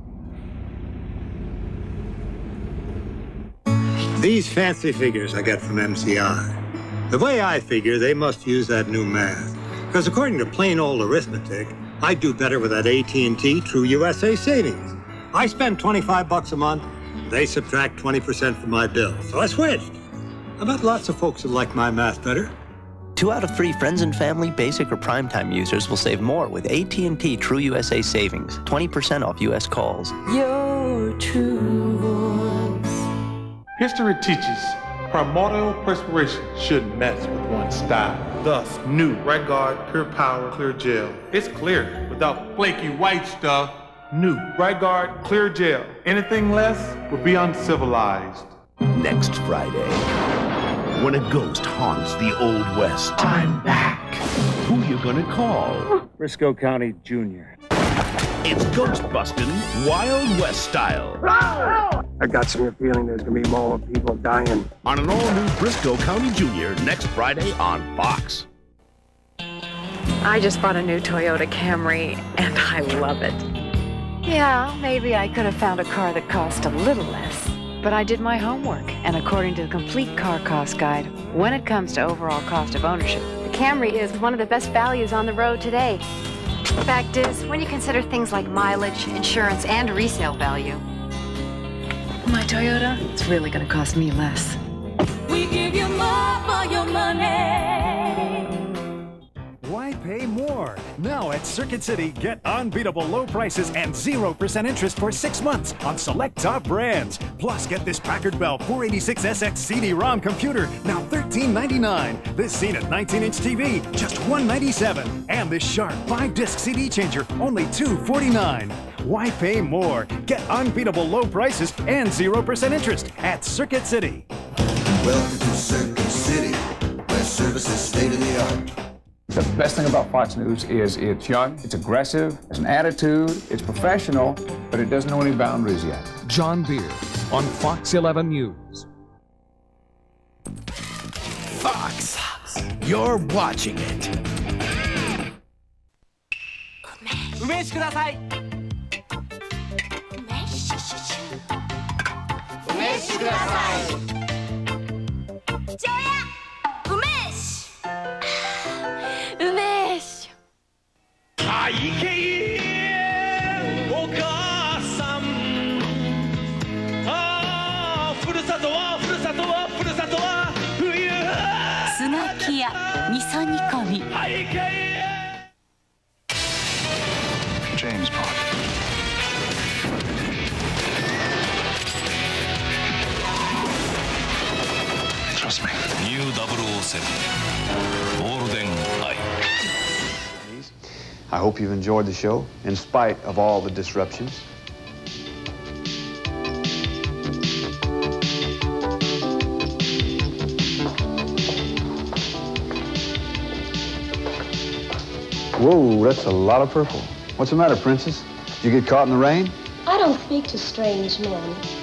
These fancy figures I got from M C I. The way I figure, they must use that new math. Because according to plain old arithmetic, I do better with that A T and T True U S A Savings. I spend twenty-five bucks a month, they subtract twenty percent from my bill. So I switched. I bet lots of folks would like my math better. Two out of three friends and family, basic or primetime users will save more with A T and T True U S A Savings. twenty percent off U S calls. Your true voice. History teaches primordial perspiration shouldn't mess with one's style. Thus, new Right Guard Pure Power Clear Gel. It's clear without flaky white stuff. New Right Guard Clear Gel. Anything less would be uncivilized. Next Friday, when a ghost haunts the Old West. I'm back. Who you gonna call? Briscoe County Junior It's ghost bustin' Wild West style. I got some feeling there's gonna be more people dying. On an all-new Briscoe County Junior next Friday on Fox. I just bought a new Toyota Camry, and I love it. Yeah, maybe I could have found a car that cost a little less, but I did my homework, and according to the Complete Car Cost Guide, when it comes to overall cost of ownership, the Camry is one of the best values on the road today. The fact is, when you consider things like mileage, insurance, and resale value, my Toyota, it's really going to cost me less. We give you more for your money. Why pay more? Now at Circuit City, get unbeatable low prices and zero percent interest for six months on select top brands. Plus, get this Packard Bell four eighty-six S X C D ROM computer, now thirteen ninety-nine. This Scene at nineteen inch T V, just one ninety-seven. And this Sharp five disc C D changer, only two forty-nine. Why pay more? Get unbeatable low prices and zero percent interest at Circuit City. Welcome to Circuit City. services state of the art. The best thing about Fox News is it's young, it's aggressive, it's an attitude, it's professional, but it doesn't know any boundaries yet. John Beard on Fox eleven News. Fox, you're watching it. 梅酒ください。梅酒ください。じゃあ、梅酒。梅酒。 あ、いけお母さん。ああ、ふるさとはふるさとはふるさとは冬。 スナキヤ味噌煮込み。 あ、いけ James Bond. Trust me. New double oh seven. Golden Eye. I hope you've enjoyed the show, in spite of all the disruptions. Whoa, that's a lot of purple. What's the matter, Princess? Did you get caught in the rain? I don't speak to strange men.